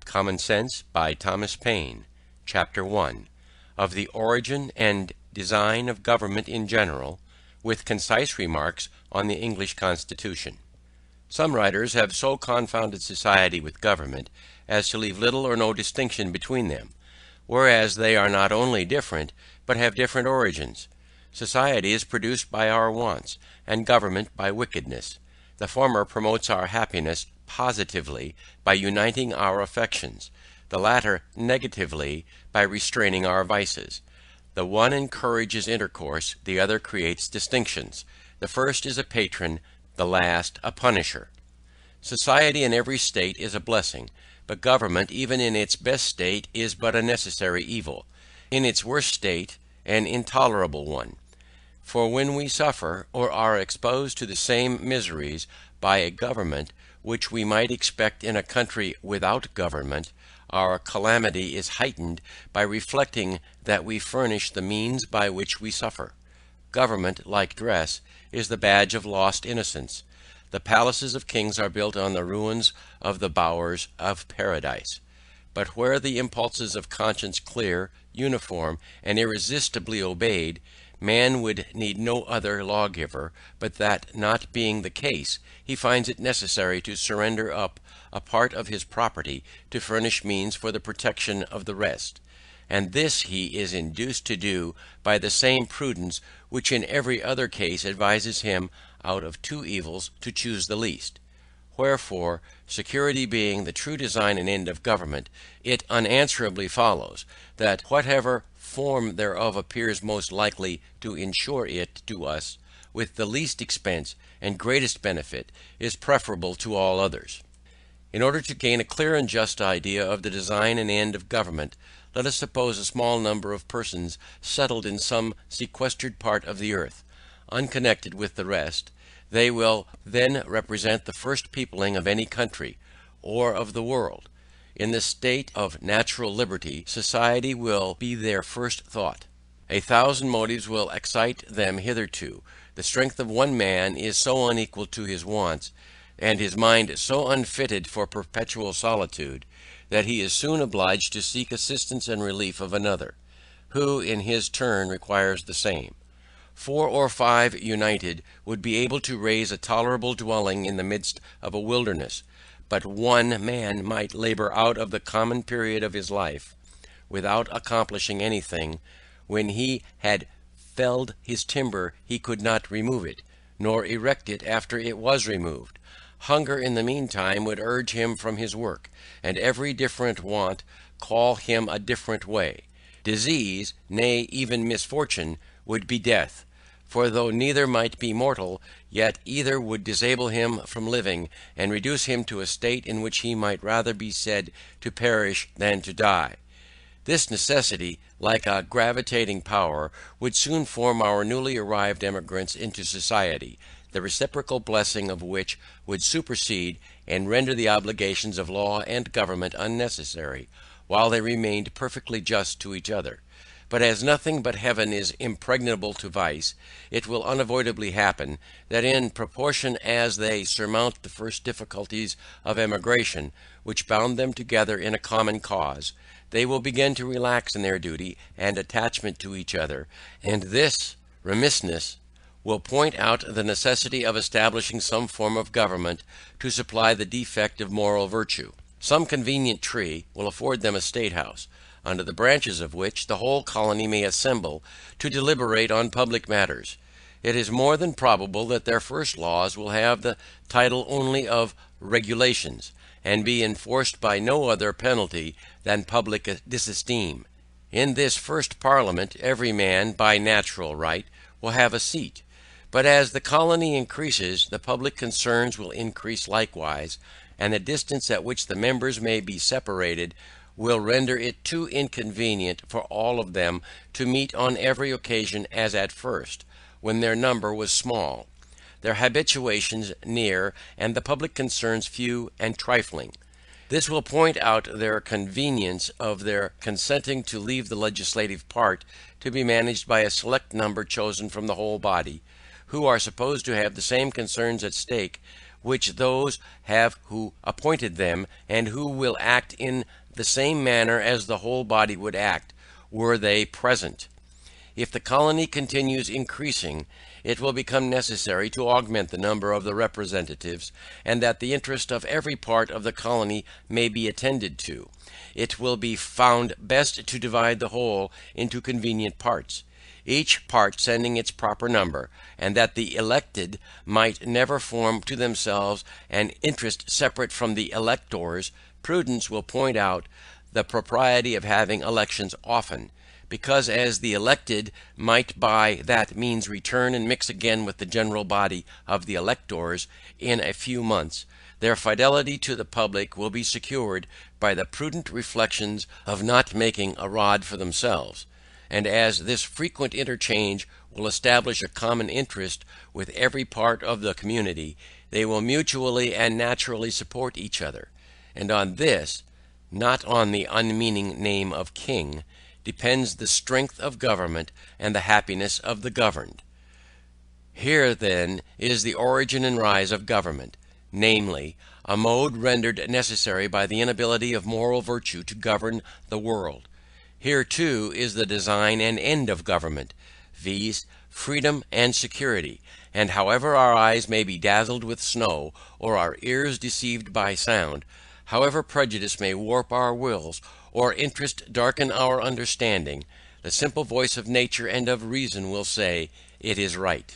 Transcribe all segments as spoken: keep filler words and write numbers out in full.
Common Sense by Thomas Paine. Chapter one. Of the Origin and Design of Government in general, with concise remarks on the English Constitution. Some writers have so confounded society with government as to leave little or no distinction between them, whereas they are not only different, but have different origins. Society is produced by our wants, and government by wickedness. The former promotes our happiness positively by uniting our affections, the latter negatively by restraining our vices. The one encourages intercourse, the other creates distinctions. The first is a patron, the last a punisher. Society in every state is a blessing, but government even in its best state is but a necessary evil, in its worst state an intolerable one. For when we suffer or are exposed to the same miseries by a government which we might expect in a country without government, our calamity is heightened by reflecting that we furnish the means by which we suffer. Government, like dress, is the badge of lost innocence. The palaces of kings are built on the ruins of the bowers of paradise. But where the impulses of conscience clear, uniform, and irresistibly obeyed, man would need no other lawgiver, but that not being the case, he finds it necessary to surrender up a part of his property to furnish means for the protection of the rest. And this he is induced to do by the same prudence which in every other case advises him out of two evils to choose the least. Wherefore, security being the true design and end of government, it unanswerably follows, that whatever form thereof appears most likely to insure it to us with the least expense and greatest benefit, is preferable to all others. In order to gain a clear and just idea of the design and end of government, let us suppose a small number of persons settled in some sequestered part of the earth, unconnected with the rest. They will then represent the first peopling of any country, or of the world. In the state of natural liberty, society will be their first thought. A thousand motives will excite them hitherto. The strength of one man is so unequal to his wants, and his mind so unfitted for perpetual solitude, that he is soon obliged to seek assistance and relief of another, who in his turn requires the same. Four or five united would be able to raise a tolerable dwelling in the midst of a wilderness, but one man might labor out of the common period of his life, without accomplishing anything. When he had felled his timber he could not remove it, nor erect it after it was removed. Hunger in the meantime would urge him from his work, and every different want call him a different way. Disease, nay, even misfortune, would be death. For though neither might be mortal, yet either would disable him from living, and reduce him to a state in which he might rather be said to perish than to die. This necessity, like a gravitating power, would soon form our newly arrived emigrants into society, the reciprocal blessing of which would supersede and render the obligations of law and government unnecessary, while they remained perfectly just to each other. But as nothing but heaven is impregnable to vice, it will unavoidably happen, that in proportion as they surmount the first difficulties of emigration, which bound them together in a common cause, they will begin to relax in their duty and attachment to each other, and this remissness will point out the necessity of establishing some form of government to supply the defect of moral virtue. Some convenient tree will afford them a state house, under the branches of which the whole colony may assemble to deliberate on public matters. It is more than probable that their first laws will have the title only of regulations, and be enforced by no other penalty than public disesteem. In this first parliament every man, by natural right, will have a seat. But as the colony increases, the public concerns will increase likewise, and the distance at which the members may be separated will render it too inconvenient for all of them to meet on every occasion as at first, when their number was small, their habitations near, and the public concerns few and trifling. This will point out their convenience of their consenting to leave the legislative part to be managed by a select number chosen from the whole body, who are supposed to have the same concerns at stake which those have who appointed them, and who will act in the same manner as the whole body would act, were they present. If the colony continues increasing, it will become necessary to augment the number of the representatives, and that the interest of every part of the colony may be attended to, it will be found best to divide the whole into convenient parts, each part sending its proper number, and that the elected might never form to themselves an interest separate from the electors. Prudence will point out the propriety of having elections often, because as the elected might by that means return and mix again with the general body of the electors in a few months, their fidelity to the public will be secured by the prudent reflections of not making a rod for themselves; and as this frequent interchange will establish a common interest with every part of the community, they will mutually and naturally support each other, and on this, not on the unmeaning name of king, depends the strength of government and the happiness of the governed. Here then is the origin and rise of government, namely, a mode rendered necessary by the inability of moral virtue to govern the world. Here too is the design and end of government, viz., freedom and security; and however our eyes may be dazzled with snow, or our ears deceived by sound, however prejudice may warp our wills, or interest darken our understanding, the simple voice of nature and of reason will say, it is right.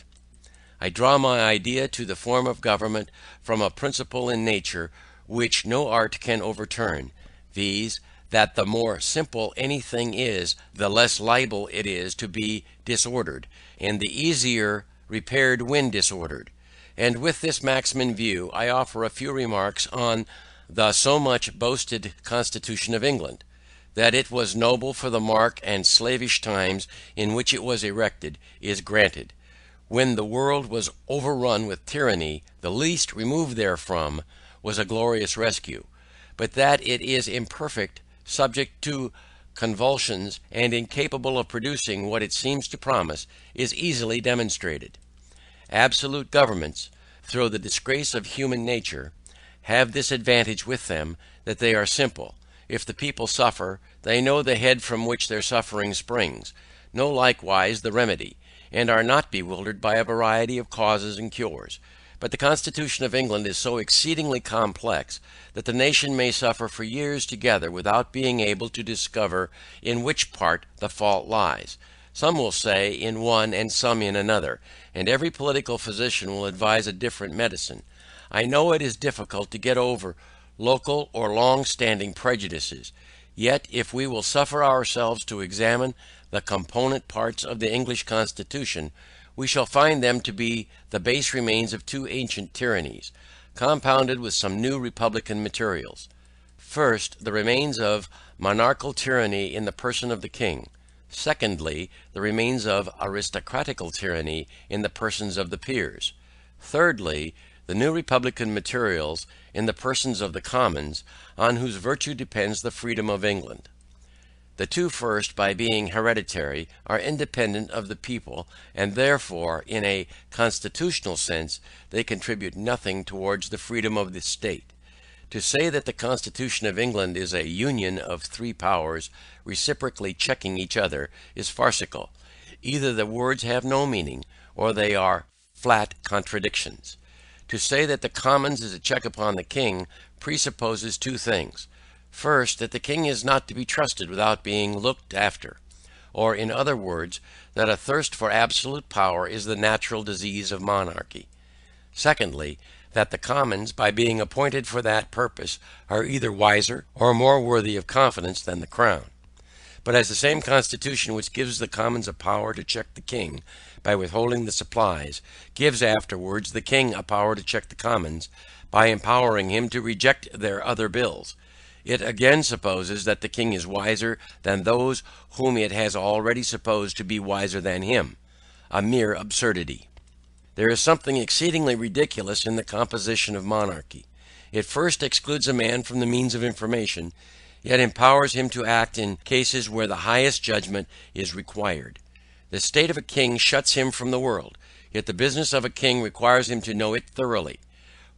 I draw my idea to the form of government from a principle in nature which no art can overturn, viz., that the more simple any thing is, the less liable it is to be disordered, and the easier repaired when disordered. And with this maxim in view, I offer a few remarks on the so much boasted Constitution of England. That it was noble for the dark and slavish times in which it was erected, is granted. When the world was overrun with tyranny, the least removed therefrom was a glorious rescue. But that it is imperfect, subject to convulsions, and incapable of producing what it seems to promise, is easily demonstrated. Absolute governments, through the disgrace of human nature, have this advantage with them, that they are simple. If the people suffer, they know the head from which their suffering springs, know likewise the remedy, and are not bewildered by a variety of causes and cures. But the Constitution of England is so exceedingly complex, that the nation may suffer for years together without being able to discover in which part the fault lies. Some will say in one and some in another, and every political physician will advise a different medicine. I know it is difficult to get over local or long-standing prejudices, yet if we will suffer ourselves to examine the component parts of the English Constitution, we shall find them to be the base remains of two ancient tyrannies, compounded with some new republican materials. First, the remains of monarchical tyranny in the person of the king. Secondly, the remains of aristocratical tyranny in the persons of the peers. Thirdly, the new republican materials in the persons of the commons, on whose virtue depends the freedom of England. The two first, by being hereditary, are independent of the people, and therefore, in a constitutional sense, they contribute nothing towards the freedom of the state. To say that the Constitution of England is a union of three powers reciprocally checking each other is farcical. Either the words have no meaning, or they are flat contradictions. To say that the Commons is a check upon the king presupposes two things. First, that the king is not to be trusted without being looked after, or in other words, that a thirst for absolute power is the natural disease of monarchy. Secondly, that the Commons, by being appointed for that purpose, are either wiser or more worthy of confidence than the crown. But as the same Constitution which gives the Commons a power to check the king by withholding the supplies, gives afterwards the king a power to check the Commons by empowering him to reject their other bills, it again supposes that the king is wiser than those whom it has already supposed to be wiser than him, a mere absurdity. There is something exceedingly ridiculous in the composition of monarchy. It first excludes a man from the means of information, yet empowers him to act in cases where the highest judgment is required. The state of a king shuts him from the world, yet the business of a king requires him to know it thoroughly.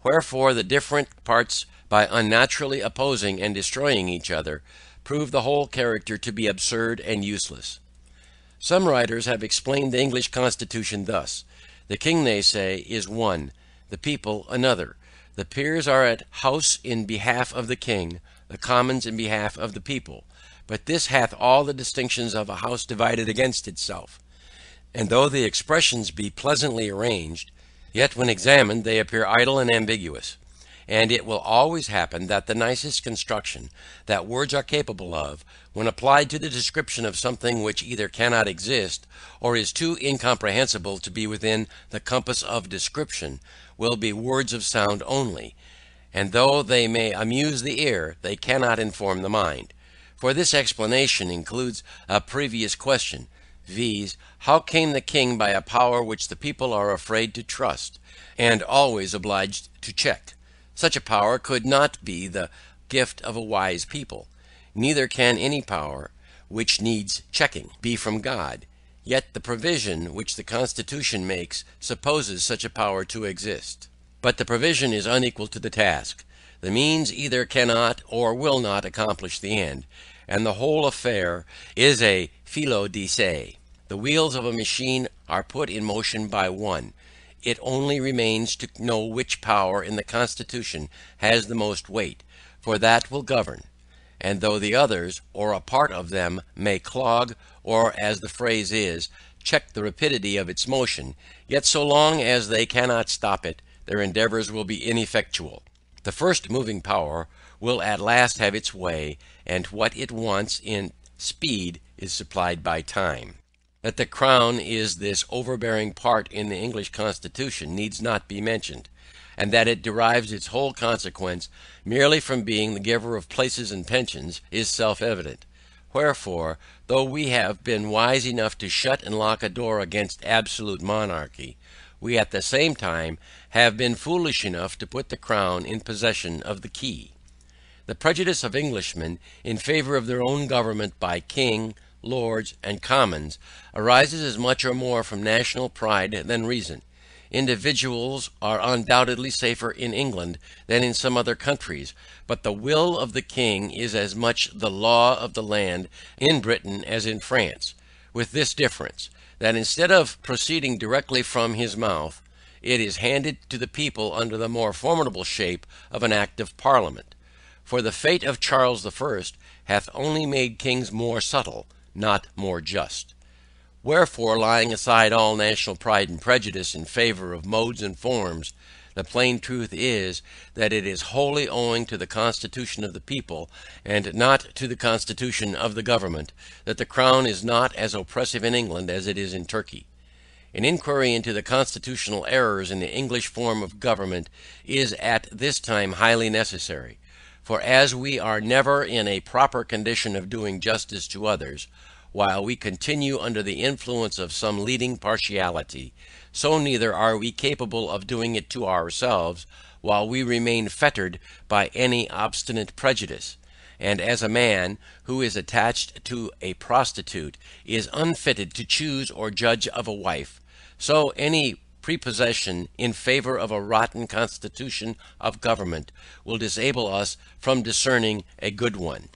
Wherefore the different parts, by unnaturally opposing and destroying each other, prove the whole character to be absurd and useless. Some writers have explained the English Constitution thus: the king, they say, is one, the people another. The peers are at house in behalf of the king, the commons in behalf of the people. But this hath all the distinctions of a house divided against itself. And though the expressions be pleasantly arranged, yet when examined they appear idle and ambiguous. And it will always happen that the nicest construction that words are capable of, when applied to the description of something which either cannot exist, or is too incomprehensible to be within the compass of description, will be words of sound only, and though they may amuse the ear, they cannot inform the mind. For this explanation includes a previous question, viz., how came the king by a power which the people are afraid to trust, and always obliged to check? Such a power could not be the gift of a wise people. Neither can any power which needs checking be from God. Yet the provision which the Constitution makes supposes such a power to exist. But the provision is unequal to the task. The means either cannot or will not accomplish the end, and the whole affair is a felo de se. The wheels of a machine are put in motion by one. It only remains to know which power in the Constitution has the most weight, for that will govern. And though the others, or a part of them, may clog, or, as the phrase is, check the rapidity of its motion, yet so long as they cannot stop it, their endeavours will be ineffectual. The first moving power will at last have its way, and what it wants in speed is supplied by time. That the crown is this overbearing part in the English Constitution needs not be mentioned, and that it derives its whole consequence merely from being the giver of places and pensions is self-evident. Wherefore, though we have been wise enough to shut and lock a door against absolute monarchy, we at the same time have been foolish enough to put the crown in possession of the key. The prejudice of Englishmen in favour of their own government by king, lords, and commons arises as much or more from national pride than reason. Individuals are undoubtedly safer in England than in some other countries, but the will of the king is as much the law of the land in Britain as in France, with this difference, that instead of proceeding directly from his mouth, it is handed to the people under the more formidable shape of an act of parliament. For the fate of Charles the First hath only made kings more subtle, not more just. Wherefore, laying aside all national pride and prejudice in favour of modes and forms, the plain truth is, that it is wholly owing to the constitution of the people, and not to the constitution of the government, that the crown is not as oppressive in England as it is in Turkey. An inquiry into the constitutional errors in the English form of government is at this time highly necessary, for as we are never in a proper condition of doing justice to others, while we continue under the influence of some leading partiality, so neither are we capable of doing it to ourselves while we remain fettered by any obstinate prejudice. And as a man who is attached to a prostitute is unfitted to choose or judge of a wife, so any prepossession in favour of a rotten constitution of government will disable us from discerning a good one.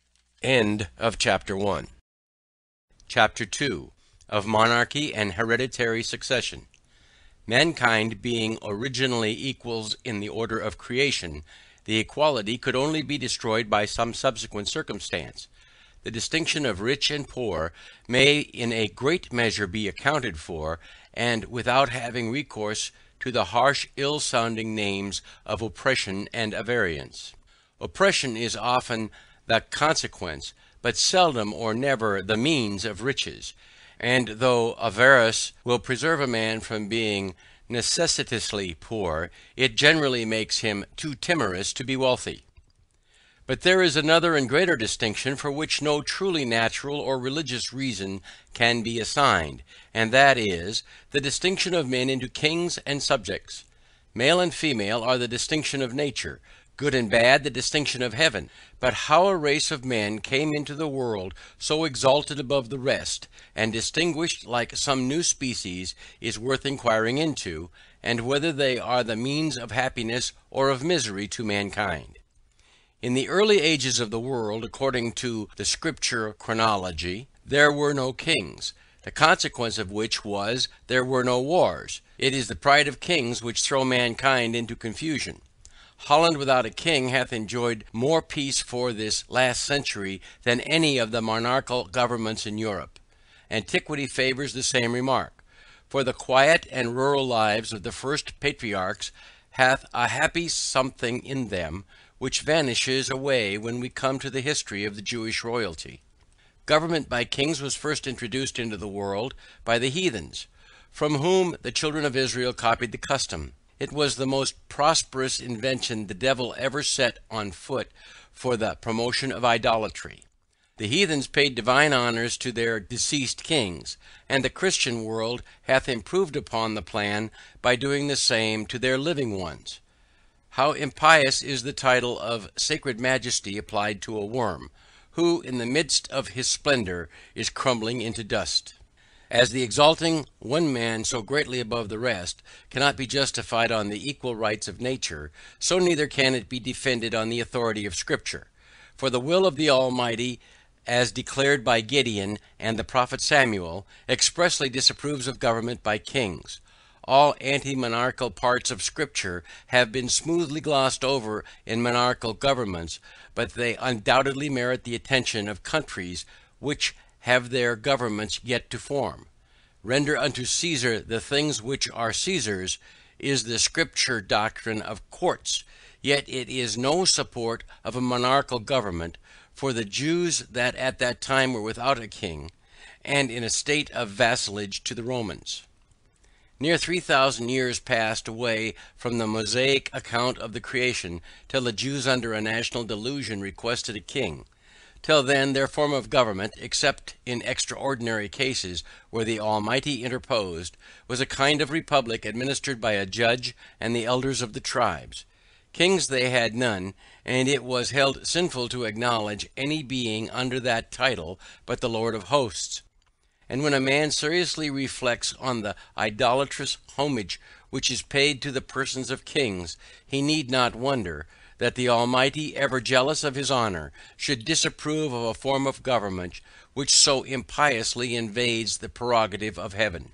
End of chapter one. Chapter two. Of Monarchy and Hereditary Succession. Mankind being originally equals in the order of creation, the equality could only be destroyed by some subsequent circumstance. The distinction of rich and poor may in a great measure be accounted for, and without having recourse to the harsh ill-sounding names of oppression and avarice. Oppression is often the consequence, but seldom or never the means of riches, and though avarice will preserve a man from being necessitously poor, it generally makes him too timorous to be wealthy. But there is another and greater distinction for which no truly natural or religious reason can be assigned, and that is, the distinction of men into kings and subjects. Male and female are the distinction of nature, good and bad the distinction of heaven. But how a race of men came into the world so exalted above the rest, and distinguished like some new species, is worth inquiring into, and whether they are the means of happiness or of misery to mankind. In the early ages of the world, according to the Scripture chronology, there were no kings, the consequence of which was there were no wars. It is the pride of kings which throw mankind into confusion. Holland without a king hath enjoyed more peace for this last century than any of the monarchical governments in Europe. Antiquity favours the same remark. For the quiet and rural lives of the first patriarchs hath a happy something in them, which vanishes away when we come to the history of the Jewish royalty. Government by kings was first introduced into the world by the heathens, from whom the children of Israel copied the custom. It was the most prosperous invention the devil ever set on foot for the promotion of idolatry. The heathens paid divine honors to their deceased kings, and the Christian world hath improved upon the plan by doing the same to their living ones. How impious is the title of sacred majesty applied to a worm, who in the midst of his splendor is crumbling into dust. As the exalting one man so greatly above the rest cannot be justified on the equal rights of nature, so neither can it be defended on the authority of Scripture. For the will of the Almighty, as declared by Gideon and the prophet Samuel, expressly disapproves of government by kings. All anti-monarchical parts of Scripture have been smoothly glossed over in monarchical governments, but they undoubtedly merit the attention of countries which have their governments yet to form. Render unto Caesar the things which are Caesar's is the Scripture doctrine of courts, yet it is no support of a monarchical government for the Jews that at that time were without a king, and in a state of vassalage to the Romans. Near three thousand years passed away from the Mosaic account of the creation, till the Jews under a national delusion requested a king. Till then their form of government, except in extraordinary cases where the Almighty interposed, was a kind of republic administered by a judge and the elders of the tribes. Kings they had none, and it was held sinful to acknowledge any being under that title but the Lord of hosts. And when a man seriously reflects on the idolatrous homage which is paid to the persons of kings, he need not wonder that the Almighty, ever jealous of his honor, should disapprove of a form of government which so impiously invades the prerogative of heaven.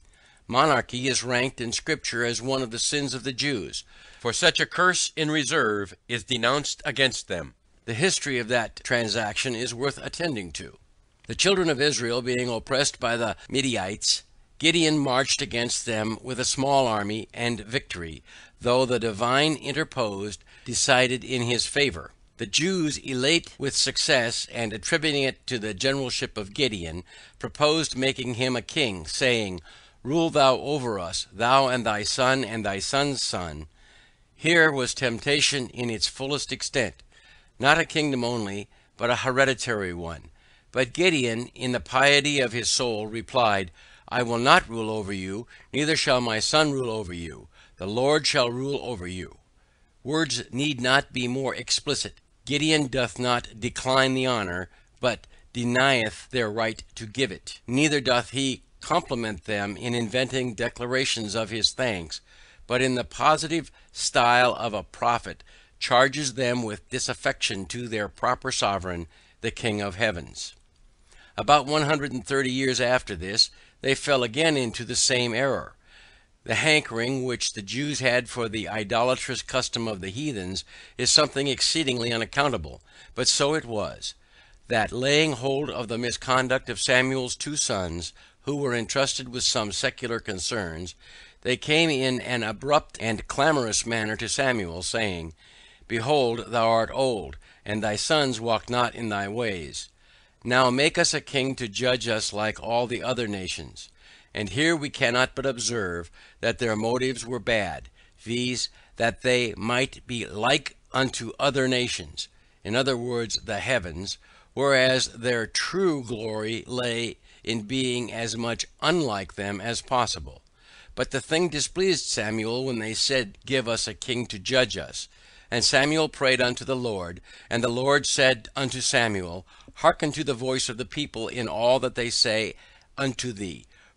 Monarchy is ranked in Scripture as one of the sins of the Jews, for such a curse in reserve is denounced against them. The history of that transaction is worth attending to. The children of Israel being oppressed by the Midianites, Gideon marched against them with a small army, and victory, though the divine interposed, decided in his favor. The Jews, elate with success, and attributing it to the generalship of Gideon, proposed making him a king, saying, "Rule thou over us, thou and thy son and thy son's son." Here was temptation in its fullest extent. Not a kingdom only, but a hereditary one. But Gideon, in the piety of his soul, replied, "I will not rule over you, neither shall my son rule over you. The Lord shall rule over you." Words need not be more explicit. Gideon doth not decline the honor, but denieth their right to give it. Neither doth he compliment them in inventing declarations of his thanks, but in the positive style of a prophet charges them with disaffection to their proper sovereign, the King of heavens. About one hundred thirty years after this, they fell again into the same error. The hankering which the Jews had for the idolatrous custom of the heathens is something exceedingly unaccountable, but so it was, that laying hold of the misconduct of Samuel's two sons, who were entrusted with some secular concerns, they came in an abrupt and clamorous manner to Samuel, saying, "Behold, thou art old, and thy sons walk not in thy ways. Now make us a king to judge us like all the other nations." And here we cannot but observe that their motives were bad, viz., that they might be like unto other nations, in other words, the heavens, whereas their true glory lay in being as much unlike them as possible. But the thing displeased Samuel when they said, "Give us a king to judge us." And Samuel prayed unto the Lord, and the Lord said unto Samuel, "Hearken to the voice of the people in all that they say unto thee,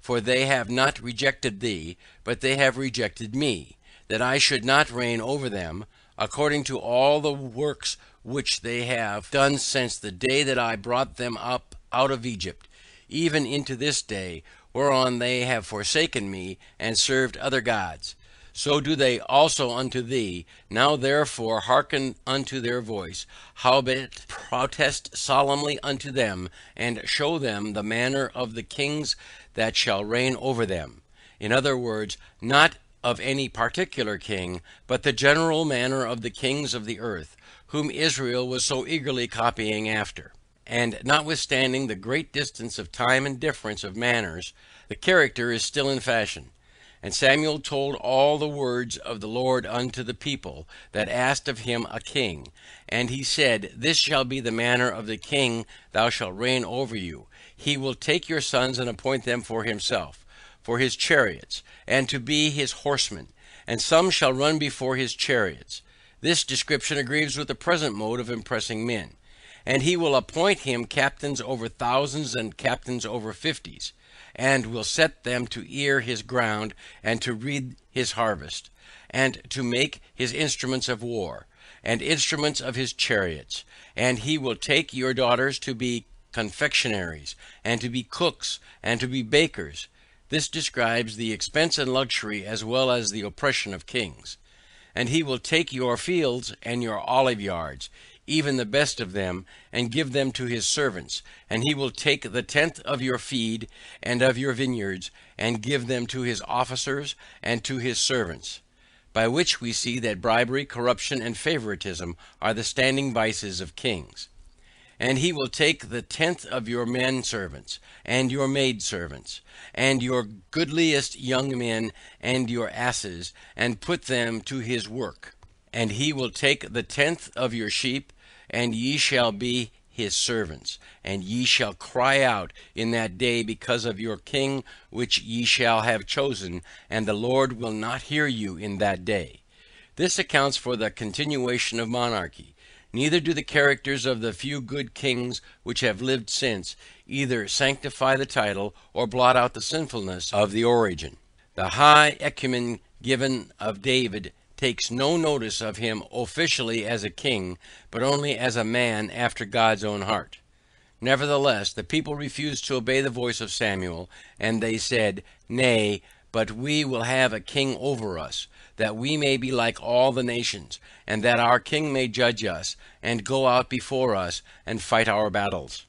For they have not rejected thee, but they have rejected me, that I should not reign over them, according to all the works which they have done since the day that I brought them up out of Egypt, even into this day, whereon they have forsaken me, and served other gods. So do they also unto thee. Now therefore hearken unto their voice, howbeit protest solemnly unto them, and show them the manner of the kings that shall reign over them. In other words, not of any particular king, but the general manner of the kings of the earth, whom Israel was so eagerly copying after. And notwithstanding the great distance of time and difference of manners, the character is still in fashion. And Samuel told all the words of the Lord unto the people that asked of him a king. And he said, This shall be the manner of the king thou shalt reign over you. He will take your sons and appoint them for himself, for his chariots, and to be his horsemen, and some shall run before his chariots. This description agrees with the present mode of impressing men. And he will appoint him captains over thousands and captains over fifties, and will set them to ear his ground, and to read his harvest, and to make his instruments of war, and instruments of his chariots. And he will take your daughters to be confectionaries, and to be cooks, and to be bakers. This describes the expense and luxury as well as the oppression of kings. And he will take your fields and your olive yards, even the best of them, and give them to his servants. And he will take the tenth of your feed and of your vineyards, and give them to his officers and to his servants. By which we see that bribery, corruption, and favoritism are the standing vices of kings. And he will take the tenth of your men servants, and your maid servants, and your goodliest young men, and your asses, and put them to his work. And he will take the tenth of your sheep, and ye shall be his servants. And ye shall cry out in that day because of your king which ye shall have chosen, and the Lord will not hear you in that day. This accounts for the continuation of monarchy. Neither do the characters of the few good kings which have lived since either sanctify the title or blot out the sinfulness of the origin. The high encomium given of David takes no notice of him officially as a king, but only as a man after God's own heart. Nevertheless, the people refused to obey the voice of Samuel, and they said, Nay, but we will have a king over us, that we may be like all the nations, and that our king may judge us, and go out before us, and fight our battles.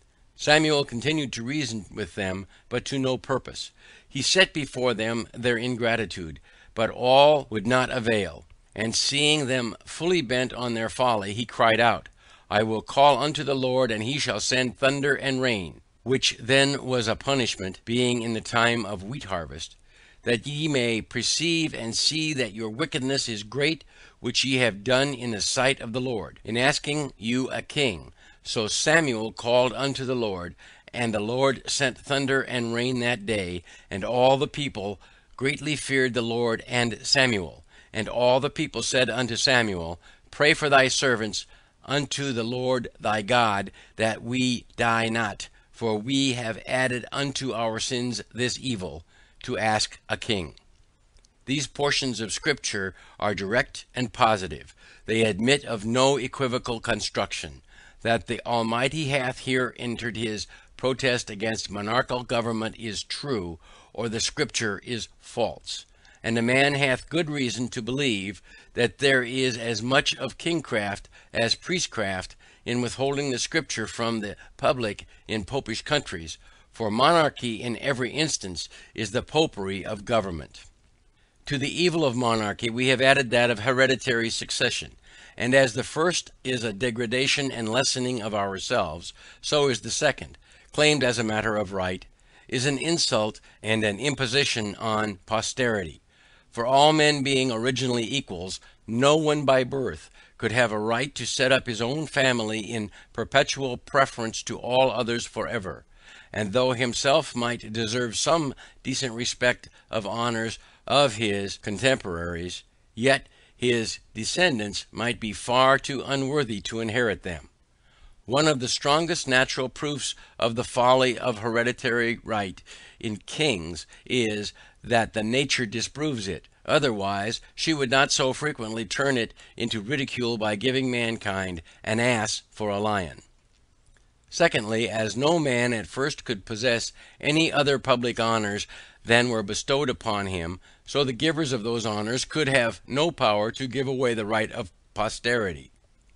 Samuel continued to reason with them, but to no purpose. He set before them their ingratitude, but all would not avail. And seeing them fully bent on their folly, he cried out, I will call unto the Lord, and he shall send thunder and rain, which then was a punishment, being in the time of wheat harvest, that ye may perceive and see that your wickedness is great, which ye have done in the sight of the Lord, in asking you a king. So Samuel called unto the Lord, and the Lord sent thunder and rain that day, and all the people greatly feared the Lord and Samuel. And all the people said unto Samuel, Pray for thy servants unto the Lord thy God, that we die not, for we have added unto our sins this evil, to ask a king. These portions of Scripture are direct and positive. They admit of no equivocal construction. That the Almighty hath here entered his protest against monarchical government is true, or the Scripture is false. And a man hath good reason to believe that there is as much of kingcraft as priestcraft in withholding the Scripture from the public in popish countries, for monarchy in every instance is the popery of government. To the evil of monarchy we have added that of hereditary succession. And as the first is a degradation and lessening of ourselves, so is the second, claimed as a matter of right, is an insult and an imposition on posterity. For all men being originally equals, no one by birth could have a right to set up his own family in perpetual preference to all others forever. And though himself might deserve some decent respect of honors of his contemporaries, yet his descendants might be far too unworthy to inherit them. One of the strongest natural proofs of the folly of hereditary right in kings is, that the nature disapproves it; otherwise she would not so frequently turn it into ridicule by giving mankind an ass for a lion. Secondly, as no man at first could possess any other public honors than were bestowed upon him, so the givers of those honors could have no power to give away the right of posterity.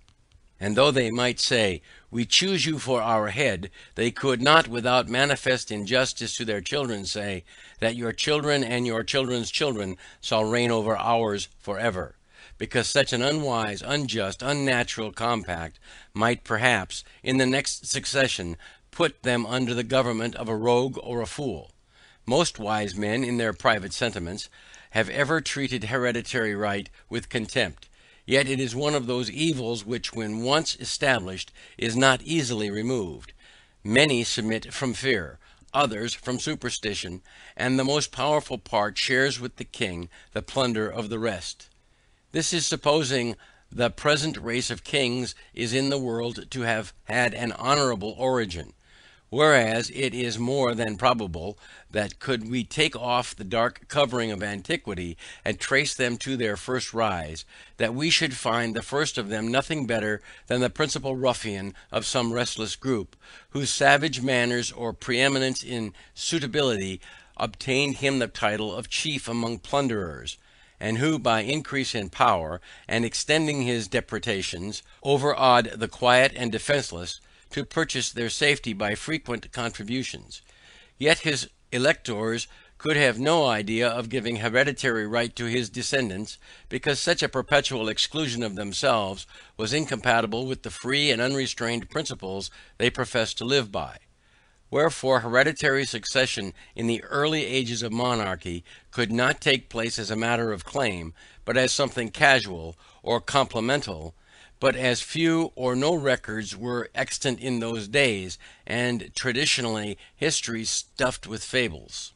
And though they might say, we choose you for our head, they could not, without manifest injustice to their children, say, that your children and your children's children shall reign over ours for ever; because such an unwise, unjust, unnatural compact might perhaps, in the next succession, put them under the government of a rogue or a fool. Most wise men, in their private sentiments, have ever treated hereditary right with contempt. Yet it is one of those evils which, when once established, is not easily removed. Many submit from fear, others from superstition, and the most powerful part shares with the king the plunder of the rest. This is supposing the present race of kings is in the world to have had an honorable origin; whereas it is more than probable, that could we take off the dark covering of antiquity, and trace them to their first rise, that we should find the first of them nothing better than the principal ruffian of some restless group, whose savage manners or preeminence in suitability obtained him the title of chief among plunderers, and who, by increase in power, and extending his depredations, overawed the quiet and defenceless, to purchase their safety by frequent contributions. Yet his electors could have no idea of giving hereditary right to his descendants, because such a perpetual exclusion of themselves was incompatible with the free and unrestrained principles they professed to live by. Wherefore hereditary succession in the early ages of monarchy could not take place as a matter of claim, but as something casual or complemental. But as few or no records were extant in those days, and traditionally history stuffed with fables,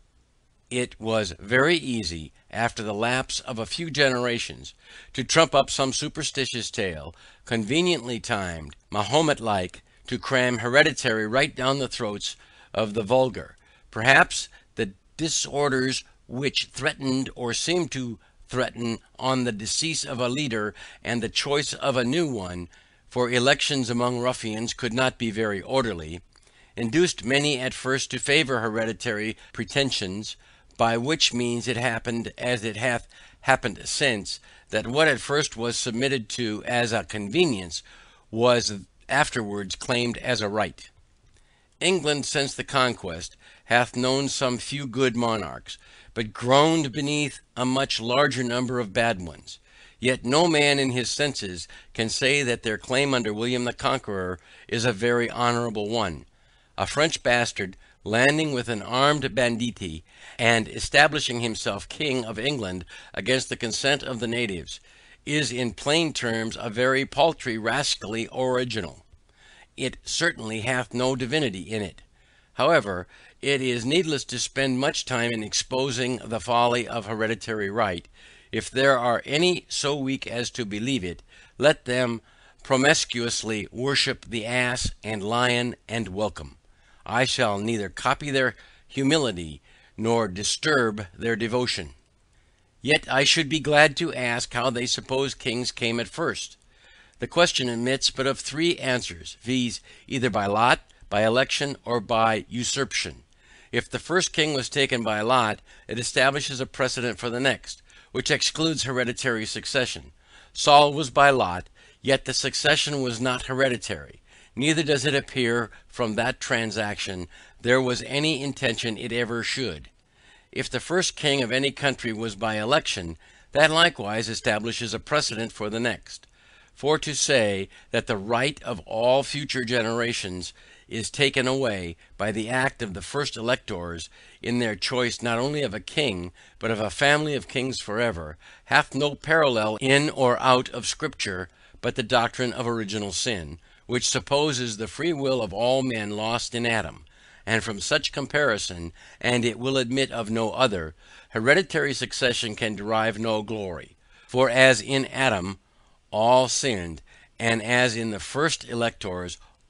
it was very easy, after the lapse of a few generations, to trump up some superstitious tale, conveniently timed, Mahomet-like, to cram hereditary right down the throats of the vulgar. Perhaps the disorders which threatened or seemed to threaten on the decease of a leader and the choice of a new one, for elections among ruffians could not be very orderly, induced many at first to favor hereditary pretensions, by which means it happened, as it hath happened since, that what at first was submitted to as a convenience was afterwards claimed as a right. England, since the conquest, hath known some few good monarchs, but groaned beneath a much larger number of bad ones. Yet no man in his senses can say that their claim under William the Conqueror is a very honorable one. A French bastard, landing with an armed banditti, and establishing himself king of England against the consent of the natives, is in plain terms a very paltry rascally original. It certainly hath no divinity in it. However, it is needless to spend much time in exposing the folly of hereditary right. If there are any so weak as to believe it, let them promiscuously worship the ass and lion and welcome. I shall neither copy their humility nor disturb their devotion. Yet I should be glad to ask how they suppose kings came at first. The question admits but of three answers, viz., either by lot, by election, or by usurpation. If the first king was taken by lot, it establishes a precedent for the next, which excludes hereditary succession. Saul was by lot, yet the succession was not hereditary. Neither does it appear from that transaction there was any intention it ever should. If the first king of any country was by election, that likewise establishes a precedent for the next. For to say that the right of all future generations is taken away by the act of the first electors in their choice not only of a king, but of a family of kings forever, hath no parallel in or out of Scripture but the doctrine of original sin, which supposes the free will of all men lost in Adam. And from such comparison, and it will admit of no other, hereditary succession can derive no glory. For as in Adam all sinned, and as in the first electors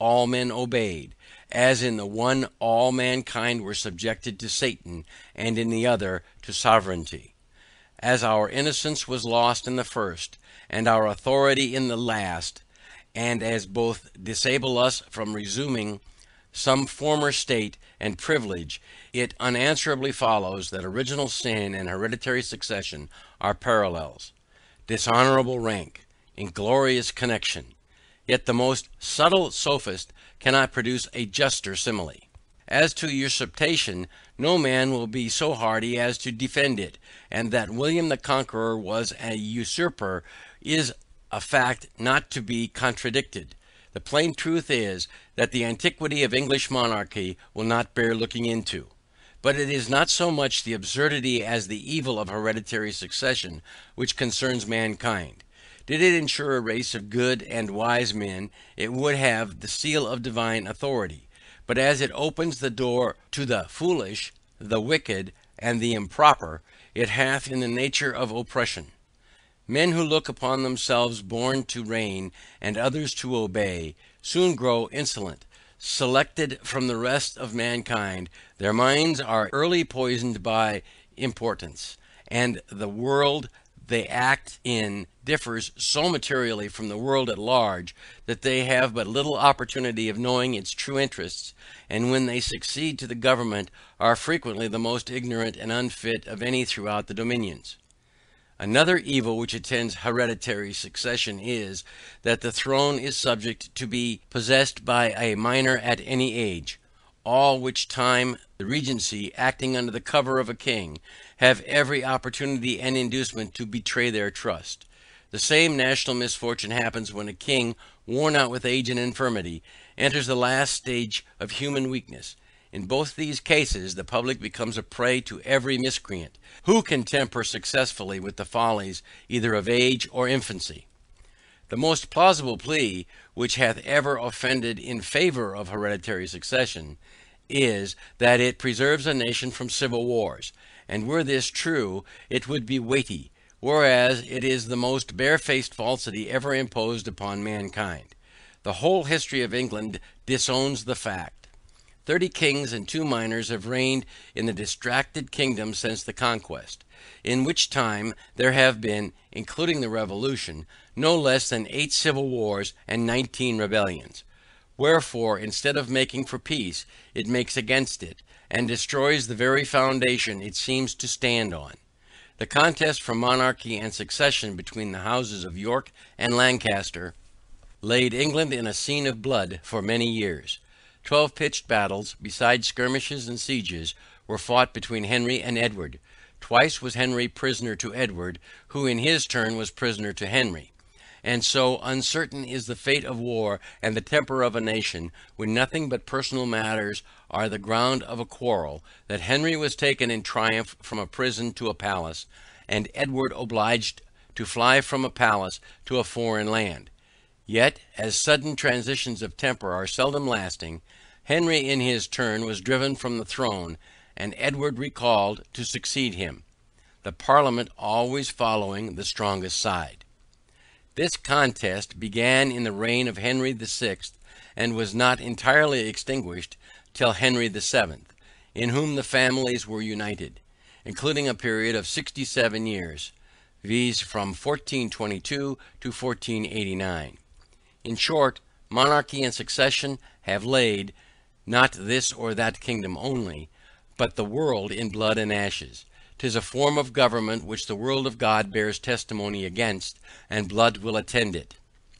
all men obeyed, as in the one all mankind were subjected to Satan, and in the other to sovereignty. As our innocence was lost in the first, and our authority in the last, and as both disable us from resuming some former state and privilege, it unanswerably follows that original sin and hereditary succession are parallels. Dishonorable rank, inglorious connection. Yet the most subtle sophist cannot produce a juster simile. As to usurpation, no man will be so hardy as to defend it, and that William the Conqueror was a usurper is a fact not to be contradicted. The plain truth is, that the antiquity of English monarchy will not bear looking into. But it is not so much the absurdity as the evil of hereditary succession which concerns mankind. Did it ensure a race of good and wise men, it would have the seal of divine authority. But as it opens the door to the foolish, the wicked, and the improper, it hath in the nature of oppression. Men who look upon themselves born to reign and others to obey, soon grow insolent. Selected from the rest of mankind, their minds are early poisoned by importance, and the world they act in differs so materially from the world at large, that they have but little opportunity of knowing its true interests, and when they succeed to the government, are frequently the most ignorant and unfit of any throughout the dominions. Another evil which attends hereditary succession is, that the throne is subject to be possessed by a minor at any age, all which time the regency, acting under the cover of a king, have every opportunity and inducement to betray their trust. The same national misfortune happens when a king, worn out with age and infirmity, enters the last stage of human weakness. In both these cases, the public becomes a prey to every miscreant, who can temper successfully with the follies either of age or infancy. The most plausible plea which hath ever offended in favor of hereditary succession is, that it preserves a nation from civil wars, and were this true, it would be weighty, whereas it is the most barefaced falsity ever imposed upon mankind. The whole history of England disowns the fact. Thirty kings and two minors have reigned in the distracted kingdom since the conquest, in which time there have been, including the Revolution, no less than eight civil wars and nineteen rebellions. Wherefore, instead of making for peace, it makes against it, and destroys the very foundation it seems to stand on. The contest for monarchy and succession between the houses of York and Lancaster laid England in a scene of blood for many years. Twelve pitched battles, besides skirmishes and sieges, were fought between Henry and Edward. Twice was Henry prisoner to Edward, who in his turn was prisoner to Henry. And so uncertain is the fate of war and the temper of a nation, when nothing but personal matters are the ground of a quarrel, that Henry was taken in triumph from a prison to a palace, and Edward obliged to fly from a palace to a foreign land. Yet, as sudden transitions of temper are seldom lasting, Henry in his turn was driven from the throne, and Edward recalled to succeed him, the parliament always following the strongest side. This contest began in the reign of Henry the sixth, and was not entirely extinguished till Henry the seventh, in whom the families were united, including a period of sixty-seven years, viz. from fourteen twenty-two to fourteen eighty-nine. In short, monarchy and succession have laid, not this or that kingdom only, but the world in blood and ashes. 'Tis a form of government which the word of God bears testimony against, and blood will attend it.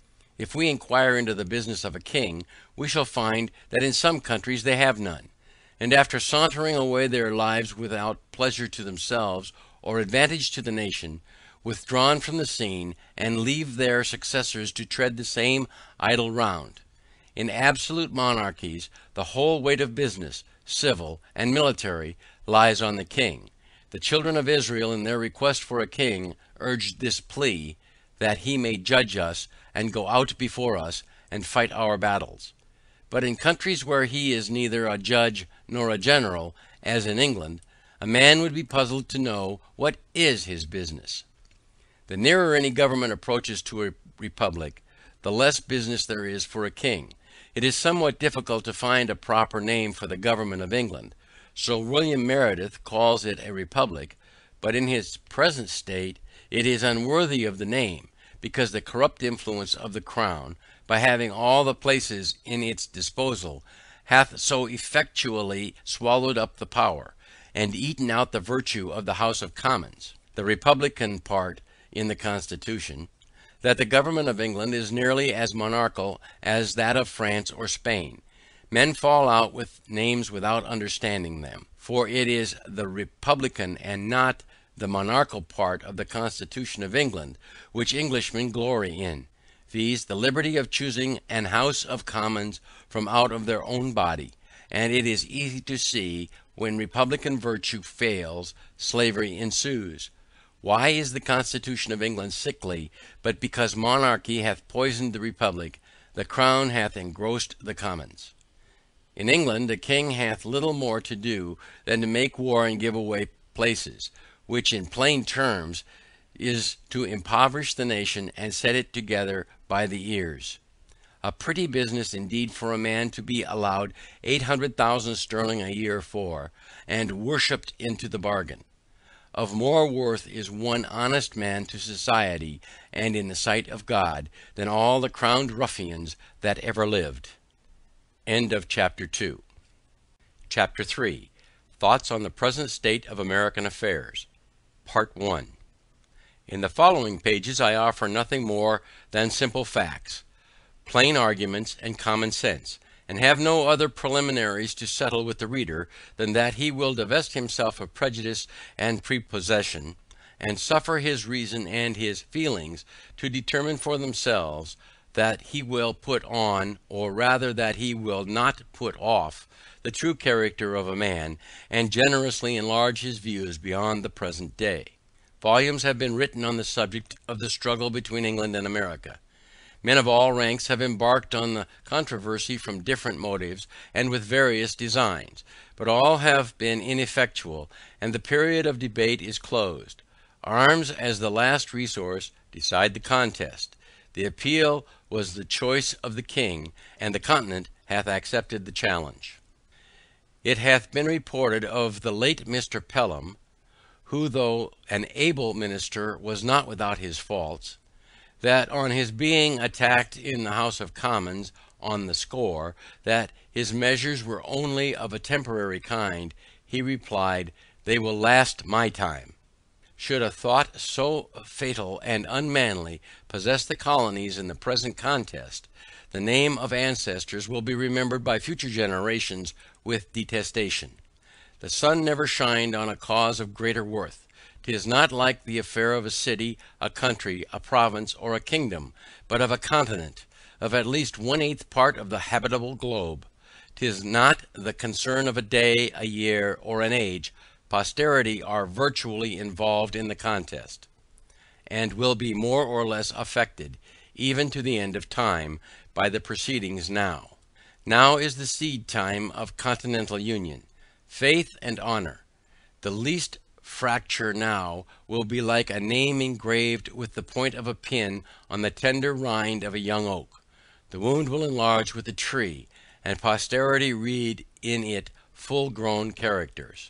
If we inquire into the business of a king, we shall find that in some countries they have none, and after sauntering away their lives without pleasure to themselves or advantage to the nation, withdrawn from the scene, and leave their successors to tread the same idle round. In absolute monarchies, the whole weight of business, civil and military, lies on the king. The children of Israel in their request for a king urged this plea, that he may judge us, and go out before us, and fight our battles. But in countries where he is neither a judge nor a general, as in England, a man would be puzzled to know what is his business. The nearer any government approaches to a republic, the less business there is for a king. It is somewhat difficult to find a proper name for the government of England. Sir William Meredith calls it a republic, but in its present state it is unworthy of the name, because the corrupt influence of the crown, by having all the places in its disposal, hath so effectually swallowed up the power, and eaten out the virtue of the House of Commons, the republican part in the Constitution, that the government of England is nearly as monarchical as that of France or Spain. Men fall out with names without understanding them, for it is the republican and not the monarchical part of the Constitution of England which Englishmen glory in, viz. the liberty of choosing an House of Commons from out of their own body. And it is easy to see, when republican virtue fails, slavery ensues. Why is the Constitution of England sickly, but because monarchy hath poisoned the republic, the crown hath engrossed the commons? In England a king hath little more to do than to make war and give away places, which in plain terms is to impoverish the nation and set it together by the ears. A pretty business indeed for a man to be allowed eight hundred thousand sterling a year for, and worshipped into the bargain. Of more worth is one honest man to society and in the sight of God than all the crowned ruffians that ever lived. End of chapter two. Chapter three. Thoughts on the present state of American affairs. Part one. In the following pages I offer nothing more than simple facts, plain arguments, and common sense, and have no other preliminaries to settle with the reader than that he will divest himself of prejudice and prepossession, and suffer his reason and his feelings to determine for themselves that he will put on, or rather that he will not put off, the true character of a man, and generously enlarge his views beyond the present day. Volumes have been written on the subject of the struggle between England and America. Men of all ranks have embarked on the controversy from different motives and with various designs, but all have been ineffectual, and the period of debate is closed. Arms, as the last resource, decide the contest. The appeal was the choice of the king, and the continent hath accepted the challenge. It hath been reported of the late Mister Pelham, who though an able minister was not without his faults, that on his being attacked in the House of Commons on the score that his measures were only of a temporary kind, he replied, "They will last my time." Should a thought so fatal and unmanly possess the colonies in the present contest, the name of ancestors will be remembered by future generations with detestation. The sun never shined on a cause of greater worth. 'Tis not like the affair of a city, a country, a province, or a kingdom, but of a continent, of at least one-eighth part of the habitable globe. 'Tis not the concern of a day, a year, or an age. Posterity are virtually involved in the contest, and will be more or less affected, even to the end of time, by the proceedings now. Now is the seed time of continental union, faith, and honor. The least fracture now will be like a name engraved with the point of a pin on the tender rind of a young oak. The wound will enlarge with the tree, and posterity read in it full grown characters.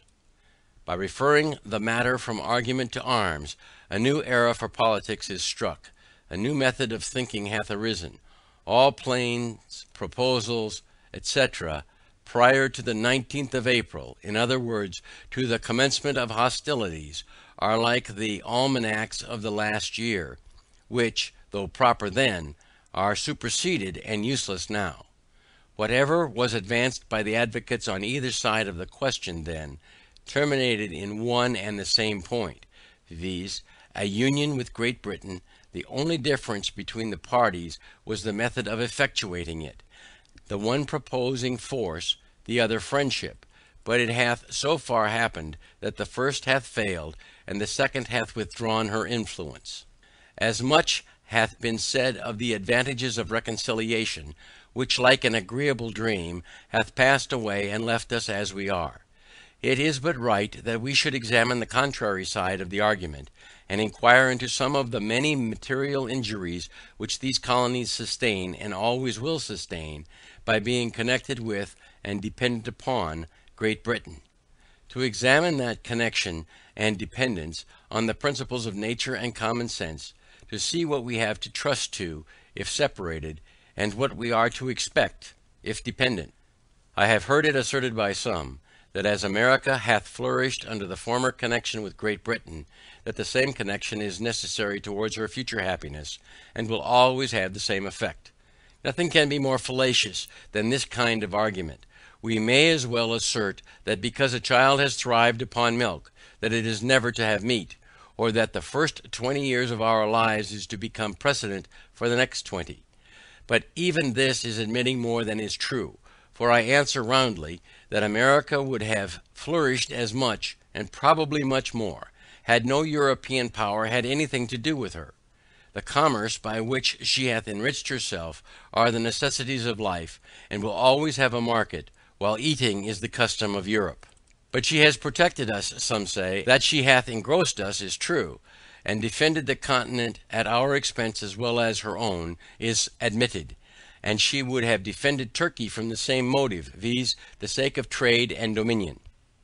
By referring the matter from argument to arms, a new era for politics is struck, a new method of thinking hath arisen. All plans, proposals, et cetera, prior to the nineteenth of April, in other words, to the commencement of hostilities, are like the almanacs of the last year, which, though proper then, are superseded and useless now. Whatever was advanced by the advocates on either side of the question then, terminated in one and the same point, viz., a union with Great Britain. The only difference between the parties was the method of effectuating it, the one proposing force, the other friendship. But it hath so far happened that the first hath failed, and the second hath withdrawn her influence. As much hath been said of the advantages of reconciliation, which, like an agreeable dream, hath passed away and left us as we are. It is but right that we should examine the contrary side of the argument, and inquire into some of the many material injuries which these colonies sustain and always will sustain, by being connected with and dependent upon Great Britain. To examine that connection and dependence on the principles of nature and common sense, to see what we have to trust to if separated, and what we are to expect if dependent. I have heard it asserted by some, that as America hath flourished under the former connection with Great Britain, that the same connection is necessary towards her future happiness, and will always have the same effect. Nothing can be more fallacious than this kind of argument. We may as well assert that because a child has thrived upon milk, that it is never to have meat, or that the first twenty years of our lives is to become precedent for the next twenty. But even this is admitting more than is true, for I answer roundly, that America would have flourished as much, and probably much more, had no European power had anything to do with her. The commerce by which she hath enriched herself are the necessities of life, and will always have a market, while eating is the custom of Europe. But she has protected us, some say. That she hath engrossed us is true, and defended the continent at our expense as well as her own, is admitted. And she would have defended Turkey from the same motive, viz. the sake of trade and dominion.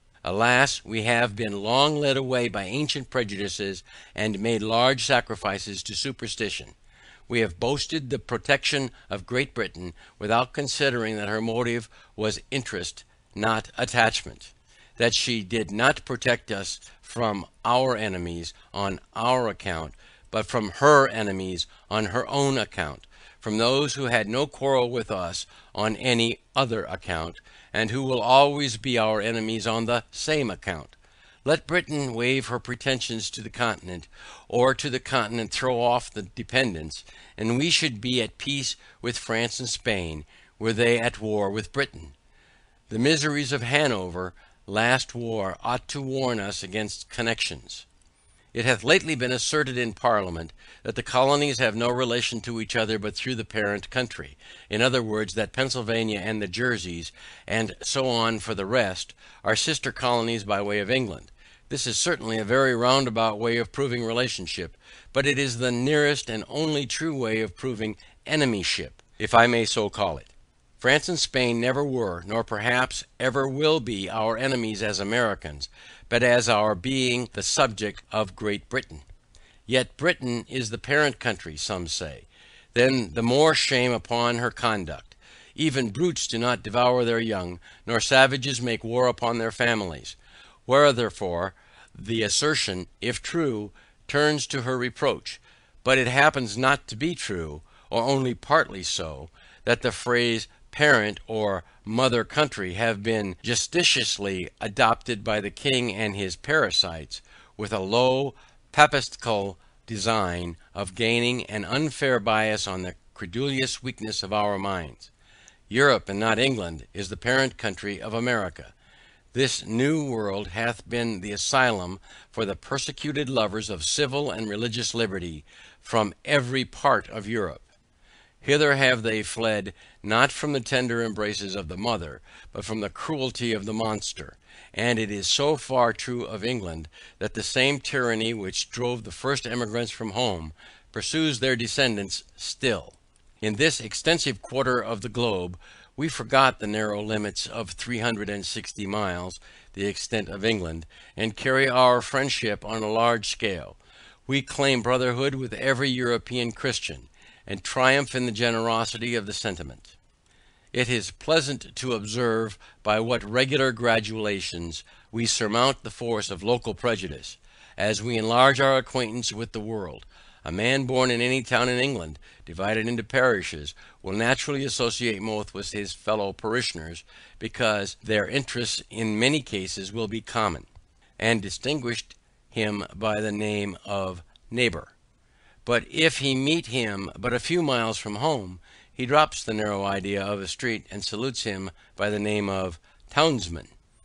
Alas, we have been long led away by ancient prejudices, and made large sacrifices to superstition. We have boasted the protection of Great Britain, without considering that her motive was interest, not attachment; that she did not protect us from our enemies on our account, but from her enemies on her own account, from those who had no quarrel with us on any other account, and who will always be our enemies on the same account. Let Britain waive her pretensions to the continent, or to the continent throw off the dependence, and we should be at peace with France and Spain, were they at war with Britain. The miseries of Hanover last war ought to warn us against connections. It hath lately been asserted in Parliament, that the colonies have no relation to each other but through the parent country. In other words, that Pennsylvania and the Jerseys, and so on for the rest, are sister colonies by way of England. This is certainly a very roundabout way of proving relationship, but it is the nearest and only true way of proving enemyship, if I may so call it. France and Spain never were, nor perhaps ever will be, our enemies as Americans, but as our being the subject of Great Britain. Yet Britain is the parent country, some say. Then the more shame upon her conduct. Even brutes do not devour their young, nor savages make war upon their families. Wherefore the assertion, if true, turns to her reproach. But it happens not to be true, or only partly so, that the phrase parent or mother country have been justitiously adopted by the king and his parasites, with a low papistical design of gaining an unfair bias on the credulous weakness of our minds. Europe, and not England, is the parent country of America. This new world hath been the asylum for the persecuted lovers of civil and religious liberty from every part of Europe. Hither have they fled, not from the tender embraces of the mother, but from the cruelty of the monster. And it is so far true of England, that the same tyranny which drove the first emigrants from home, pursues their descendants still. In this extensive quarter of the globe, we forgot the narrow limits of three hundred and sixty miles, the extent of England, and carry our friendship on a large scale. We claim brotherhood with every European Christian, and triumph in the generosity of the sentiment. It is pleasant to observe by what regular gradations we surmount the force of local prejudice, as we enlarge our acquaintance with the world. A man born in any town in England, divided into parishes, will naturally associate most with his fellow parishioners, because their interests in many cases will be common, and distinguish him by the name of neighbor. But if he meet him but a few miles from home, he drops the narrow idea of a street, and salutes him by the name of townsman.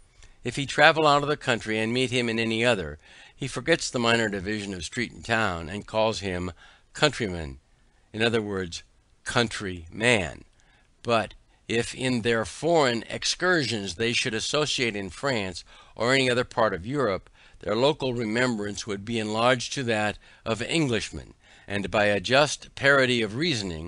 If he travel out of the country and meet him in any other, he forgets the minor division of street and town, and calls him countryman, in other words, country man. But if in their foreign excursions they should associate in France or any other part of Europe, their local remembrance would be enlarged to that of Englishmen, and by a just parity of reasoning,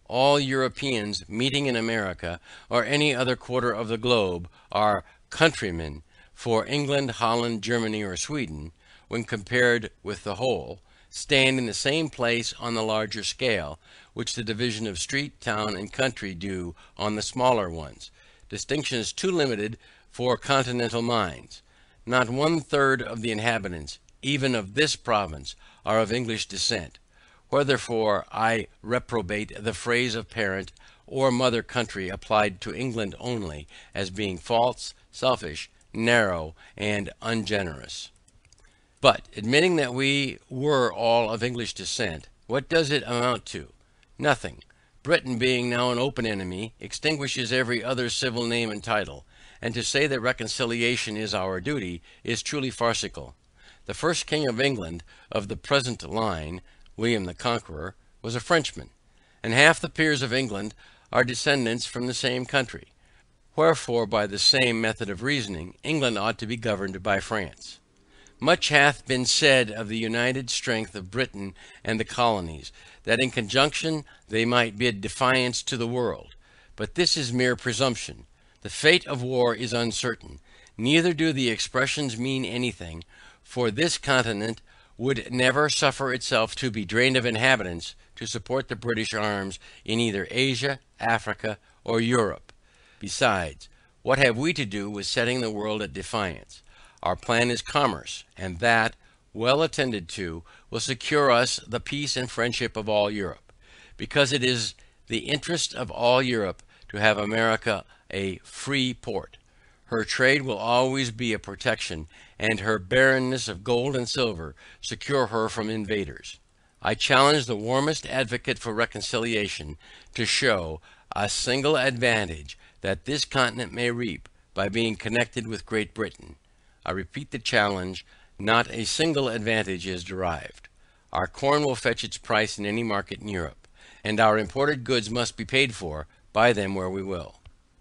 all Europeans meeting in America, or any other quarter of the globe, are countrymen, for England, Holland, Germany, or Sweden, when compared with the whole, stand in the same place on the larger scale, which the division of street, town, and country do on the smaller ones. Distinctions too limited for continental minds. Not one third of the inhabitants, even of this province, are of English descent. Wherefore I reprobate the phrase of parent or mother country applied to England only, as being false, selfish, narrow, and ungenerous. But, admitting that we were all of English descent, what does it amount to? Nothing. Britain, being now an open enemy, extinguishes every other civil name and title, and to say that reconciliation is our duty is truly farcical. The first king of England of the present line, William the Conqueror, was a Frenchman, and half the peers of England are descendants from the same country. Wherefore, by the same method of reasoning, England ought to be governed by France. Much hath been said of the united strength of Britain and the colonies, that in conjunction they might bid defiance to the world. But this is mere presumption. The fate of war is uncertain. Neither do the expressions mean anything, for this continent would never suffer itself to be drained of inhabitants to support the British arms in either Asia, Africa, or Europe. Besides, what have we to do with setting the world at defiance? Our plan is commerce, and that, well attended to, will secure us the peace and friendship of all Europe, because it is the interest of all Europe to have America a free port. Her trade will always be a protection, and her barrenness of gold and silver secure her from invaders. I challenge the warmest advocate for reconciliation to show a single advantage that this continent may reap by being connected with Great Britain. I repeat the challenge. Not a single advantage is derived. Our corn will fetch its price in any market in Europe, and our imported goods must be paid for, buy them where we will.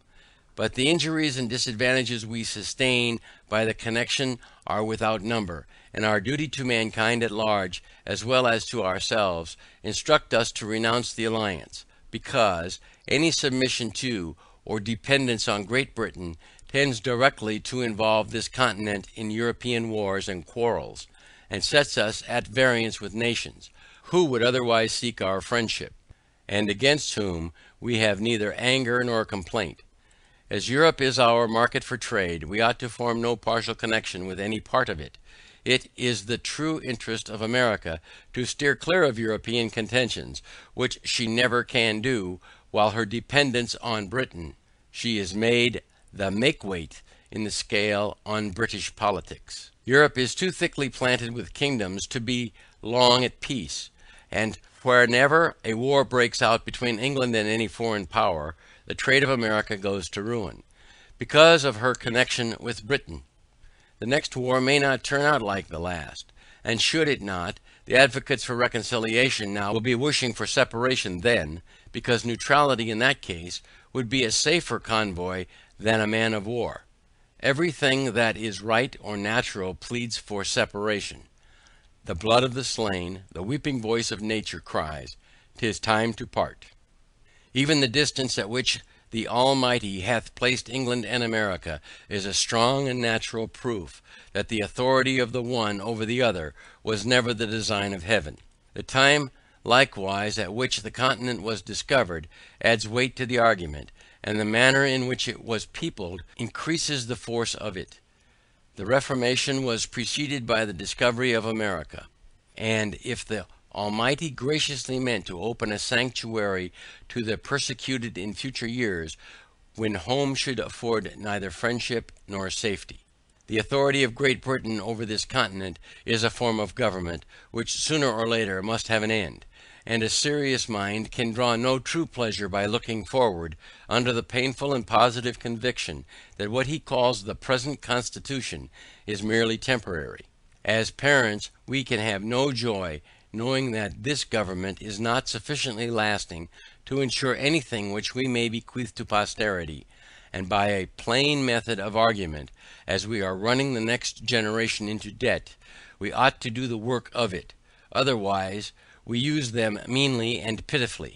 But the injuries and disadvantages we sustain by the connection are without number, and our duty to mankind at large, as well as to ourselves, instruct us to renounce the alliance, because any submission to or dependence on Great Britain tends directly to involve this continent in European wars and quarrels, and sets us at variance with nations, who would otherwise seek our friendship, and against whom we have neither anger nor complaint. As Europe is our market for trade, we ought to form no partial connection with any part of it. It is the true interest of America to steer clear of European contentions, which she never can do, while her dependence on Britain, she is made the make-weight in the scale on British politics. Europe is too thickly planted with kingdoms to be long at peace, and whenever a war breaks out between England and any foreign power, the trade of America goes to ruin, because of her connection with Britain. The next war may not turn out like the last, and should it not, the advocates for reconciliation now will be wishing for separation then, because neutrality in that case would be a safer convoy than a man of war. Everything that is right or natural pleads for separation. The blood of the slain, the weeping voice of nature cries, "'Tis time to part." Even the distance at which the Almighty hath placed England and America is a strong and natural proof that the authority of the one over the other was never the design of heaven. The time likewise at which the continent was discovered adds weight to the argument, and the manner in which it was peopled increases the force of it. The Reformation was preceded by the discovery of America, and if the Almighty graciously meant to open a sanctuary to the persecuted in future years, when home should afford neither friendship nor safety. The authority of Great Britain over this continent is a form of government, which sooner or later must have an end, and a serious mind can draw no true pleasure by looking forward, under the painful and positive conviction that what he calls the present constitution is merely temporary. As parents, we can have no joy knowing that this government is not sufficiently lasting to ensure anything which we may bequeath to posterity, and by a plain method of argument, as we are running the next generation into debt, we ought to do the work of it. Otherwise, we use them meanly and pitifully.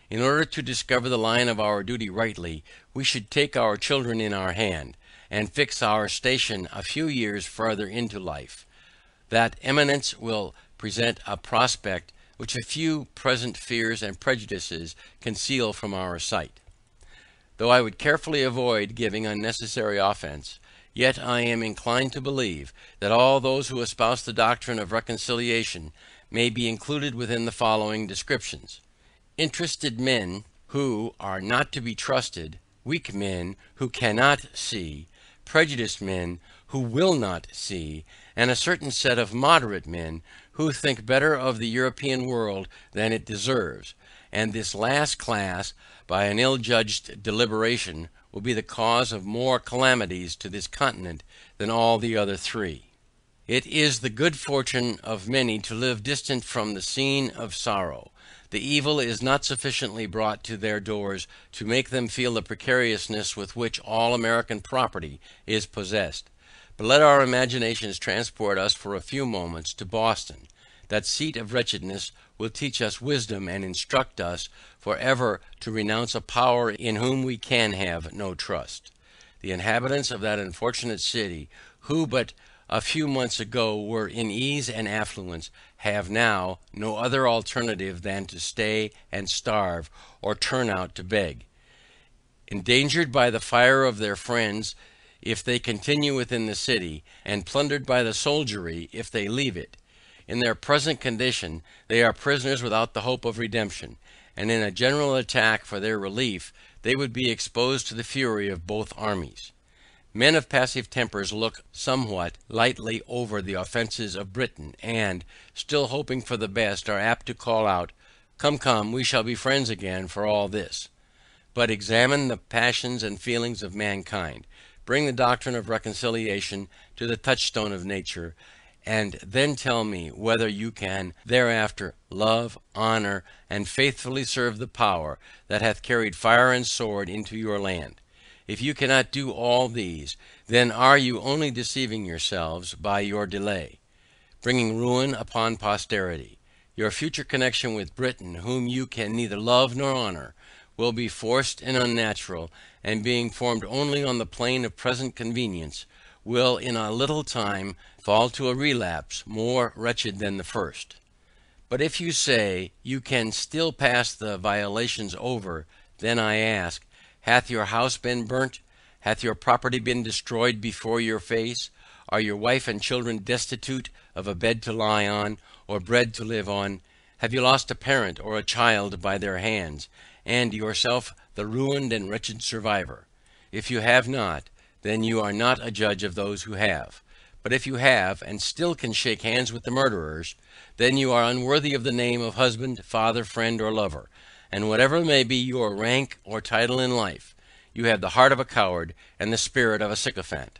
In order to discover the line of our duty rightly, we should take our children in our hand, and fix our station a few years farther into life. That eminence will present a prospect which a few present fears and prejudices conceal from our sight. Though I would carefully avoid giving unnecessary offence, yet I am inclined to believe that all those who espouse the doctrine of reconciliation may be included within the following descriptions: interested men who are not to be trusted, weak men who cannot see, prejudiced men who will not see, and a certain set of moderate men who think better of the European world than it deserves. And this last class, by an ill-judged deliberation, will be the cause of more calamities to this continent than all the other three. It is the good fortune of many to live distant from the scene of sorrow. The evil is not sufficiently brought to their doors to make them feel the precariousness with which all American property is possessed. But let our imaginations transport us for a few moments to Boston. That seat of wretchedness will teach us wisdom and instruct us for ever to renounce a power in whom we can have no trust. The inhabitants of that unfortunate city, who but a few months ago were in ease and affluence, have now no other alternative than to stay and starve, or turn out to beg. Endangered by the fire of their friends if they continue within the city, and plundered by the soldiery if they leave it. In their present condition they are prisoners without the hope of redemption, and in a general attack for their relief they would be exposed to the fury of both armies. Men of passive tempers look somewhat lightly over the offences of Britain, and, still hoping for the best, are apt to call out, "Come, come, we shall be friends again for all this." But examine the passions and feelings of mankind, bring the doctrine of reconciliation to the touchstone of nature, and then tell me whether you can thereafter love, honor, and faithfully serve the power that hath carried fire and sword into your land. If you cannot do all these, then are you only deceiving yourselves by your delay, bringing ruin upon posterity. Your future connection with Britain, whom you can neither love nor honor, will be forced and unnatural, and being formed only on the plane of present convenience, will in a little time fall to a relapse more wretched than the first. But if you say you can still pass the violations over, then I ask, hath your house been burnt? Hath your property been destroyed before your face? Are your wife and children destitute of a bed to lie on, or bread to live on? Have you lost a parent or a child by their hands, and yourself the ruined and wretched survivor? If you have not, then you are not a judge of those who have. But if you have, and still can shake hands with the murderers, then you are unworthy of the name of husband, father, friend, or lover. And whatever may be your rank or title in life, you have the heart of a coward and the spirit of a sycophant.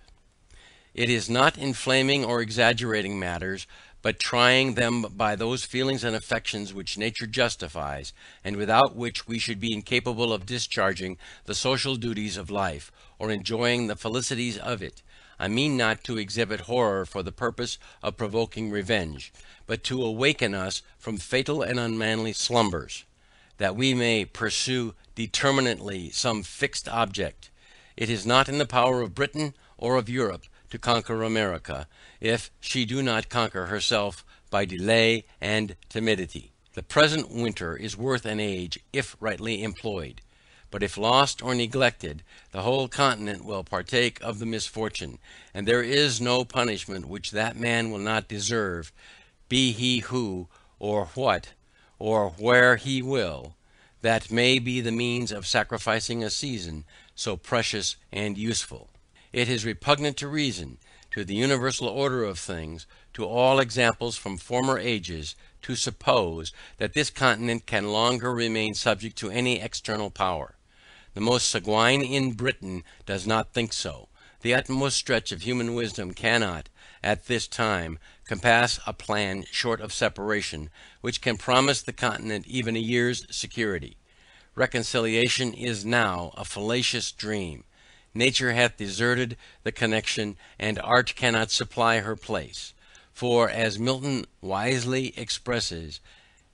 It is not inflaming or exaggerating matters, but trying them by those feelings and affections which nature justifies, and without which we should be incapable of discharging the social duties of life, or enjoying the felicities of it. I mean not to exhibit horror for the purpose of provoking revenge, but to awaken us from fatal and unmanly slumbers, that we may pursue determinately some fixed object. It is not in the power of Britain or of Europe to conquer America, if she do not conquer herself by delay and timidity. The present winter is worth an age if rightly employed, but if lost or neglected, the whole continent will partake of the misfortune, and there is no punishment which that man will not deserve, be he who, or what, or where he will, that may be the means of sacrificing a season so precious and useful. It is repugnant to reason, to the universal order of things, to all examples from former ages, to suppose that this continent can longer remain subject to any external power. The most sanguine in Britain does not think so. The utmost stretch of human wisdom cannot, at this time, compass a plan short of separation, which can promise the continent even a year's security. Reconciliation is now a fallacious dream. Nature hath deserted the connection, and art cannot supply her place. For, as Milton wisely expresses,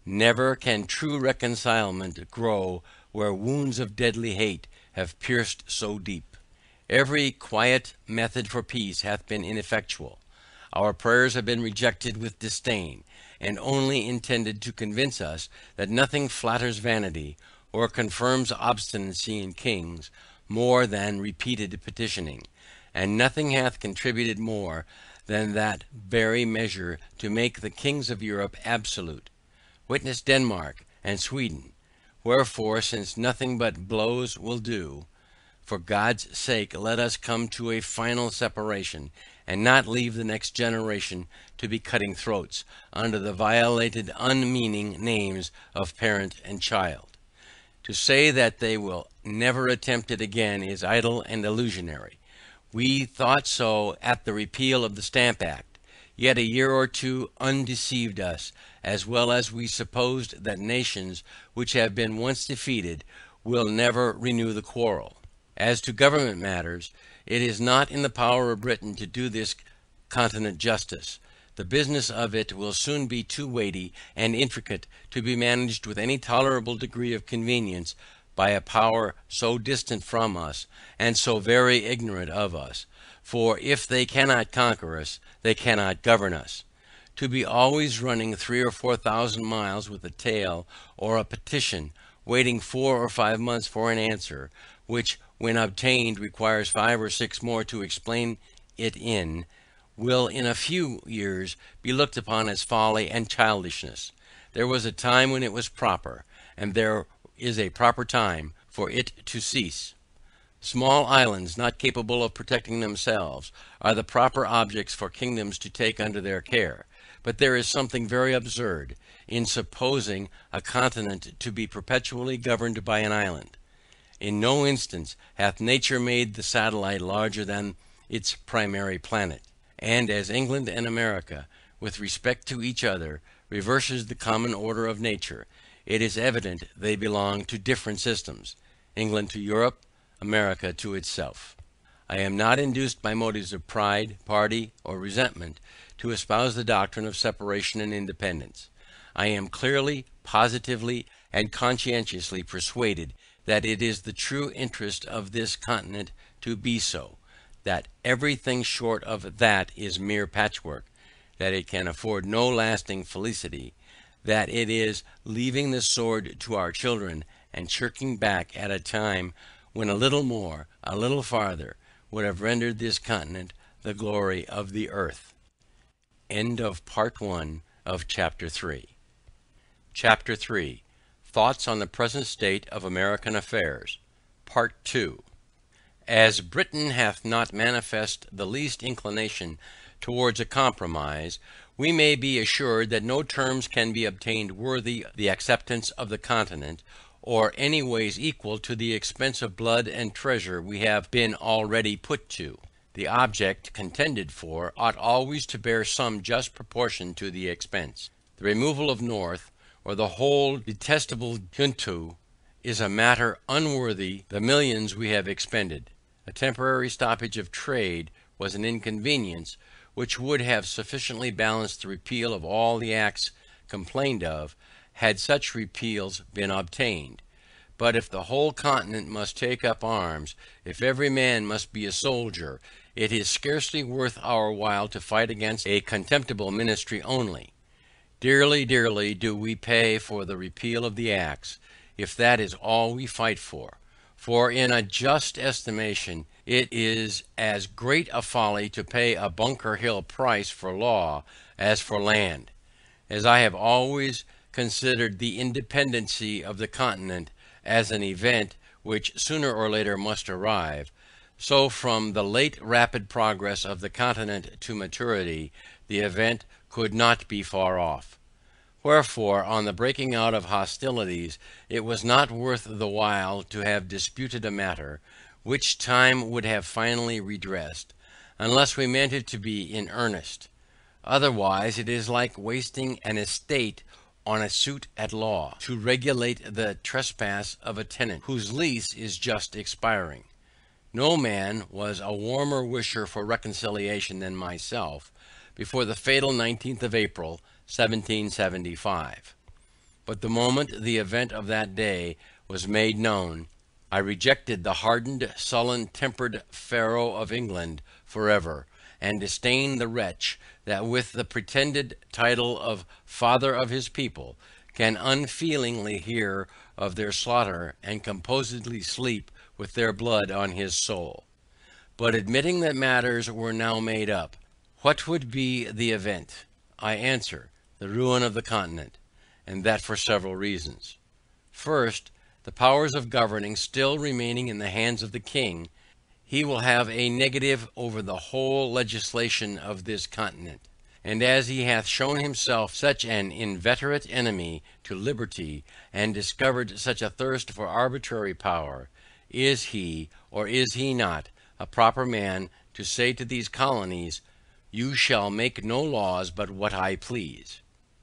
Never can true reconcilement grow where wounds of deadly hate have pierced so deep. Every quiet method for peace hath been ineffectual. Our prayers have been rejected with disdain, and only intended to convince us that nothing flatters vanity, or confirms obstinacy in kings, more than repeated petitioning, and nothing hath contributed more than that very measure to make the kings of Europe absolute. Witness Denmark and Sweden. Wherefore, since nothing but blows will do, for God's sake let us come to a final separation, and not leave the next generation to be cutting throats, under the violated unmeaning names of parent and child. To say that they will never attempt it again is idle and illusionary. We thought so at the repeal of the Stamp Act. Yet a year or two undeceived us, as well as we supposed that nations which have been once defeated will never renew the quarrel. As to government matters, it is not in the power of Britain to do this continent justice. The business of it will soon be too weighty and intricate to be managed with any tolerable degree of convenience by a power so distant from us, and so very ignorant of us. For if they cannot conquer us, they cannot govern us. To be always running three or four thousand miles with a tale or a petition, waiting four or five months for an answer, which when obtained requires five or six more to explain it in, will in a few years be looked upon as folly and childishness. There was a time when it was proper, and there is a proper time for it to cease. Small islands, not capable of protecting themselves, are the proper objects for kingdoms to take under their care. But there is something very absurd in supposing a continent to be perpetually governed by an island. In no instance hath nature made the satellite larger than its primary planet. And as England and America, with respect to each other, reverses the common order of nature, it is evident they belong to different systems. England to Europe, America to itself. I am not induced by motives of pride, party, or resentment to espouse the doctrine of separation and independence. I am clearly, positively, and conscientiously persuaded that it is the true interest of this continent to be so, that everything short of that is mere patchwork, that it can afford no lasting felicity, that it is leaving the sword to our children, and shirking back at a time when a little more, a little farther, would have rendered this continent the glory of the earth. End of Part one of Chapter three. Chapter three. Thoughts on the present state of American affairs. Part two. As Britain hath not manifest the least inclination towards a compromise, we may be assured that no terms can be obtained worthy the acceptance of the continent, or any ways equal to the expense of blood and treasure we have been already put to. The object contended for ought always to bear some just proportion to the expense. The removal of North, or the whole detestable junto, is a matter unworthy the millions we have expended. A temporary stoppage of trade was an inconvenience which would have sufficiently balanced the repeal of all the acts complained of, had such repeals been obtained. But if the whole continent must take up arms, if every man must be a soldier, it is scarcely worth our while to fight against a contemptible ministry only. Dearly, dearly do we pay for the repeal of the acts, if that is all we fight for. For in a just estimation, it is as great a folly to pay a Bunker Hill price for law as for land. As I have always considered the independency of the continent as an event which sooner or later must arrive, so from the late rapid progress of the continent to maturity, the event could not be far off. Wherefore, on the breaking out of hostilities, it was not worth the while to have disputed a matter, which time would have finally redressed, unless we meant it to be in earnest. Otherwise, it is like wasting an estate on a suit at law, to regulate the trespass of a tenant, whose lease is just expiring. No man was a warmer wisher for reconciliation than myself, before the fatal nineteenth of April, seventeen seventy-five. But the moment the event of that day was made known, I rejected the hardened, sullen tempered Pharaoh of England for ever, and disdained the wretch that with the pretended title of father of his people can unfeelingly hear of their slaughter and composedly sleep with their blood on his soul. But admitting that matters were now made up, what would be the event? I answer, the ruin of the continent, and that for several reasons. First, the powers of governing still remaining in the hands of the king, he will have a negative over the whole legislation of this continent. And as he hath shown himself such an inveterate enemy to liberty, and discovered such a thirst for arbitrary power, is he, or is he not, a proper man to say to these colonies, you shall make no laws but what I please?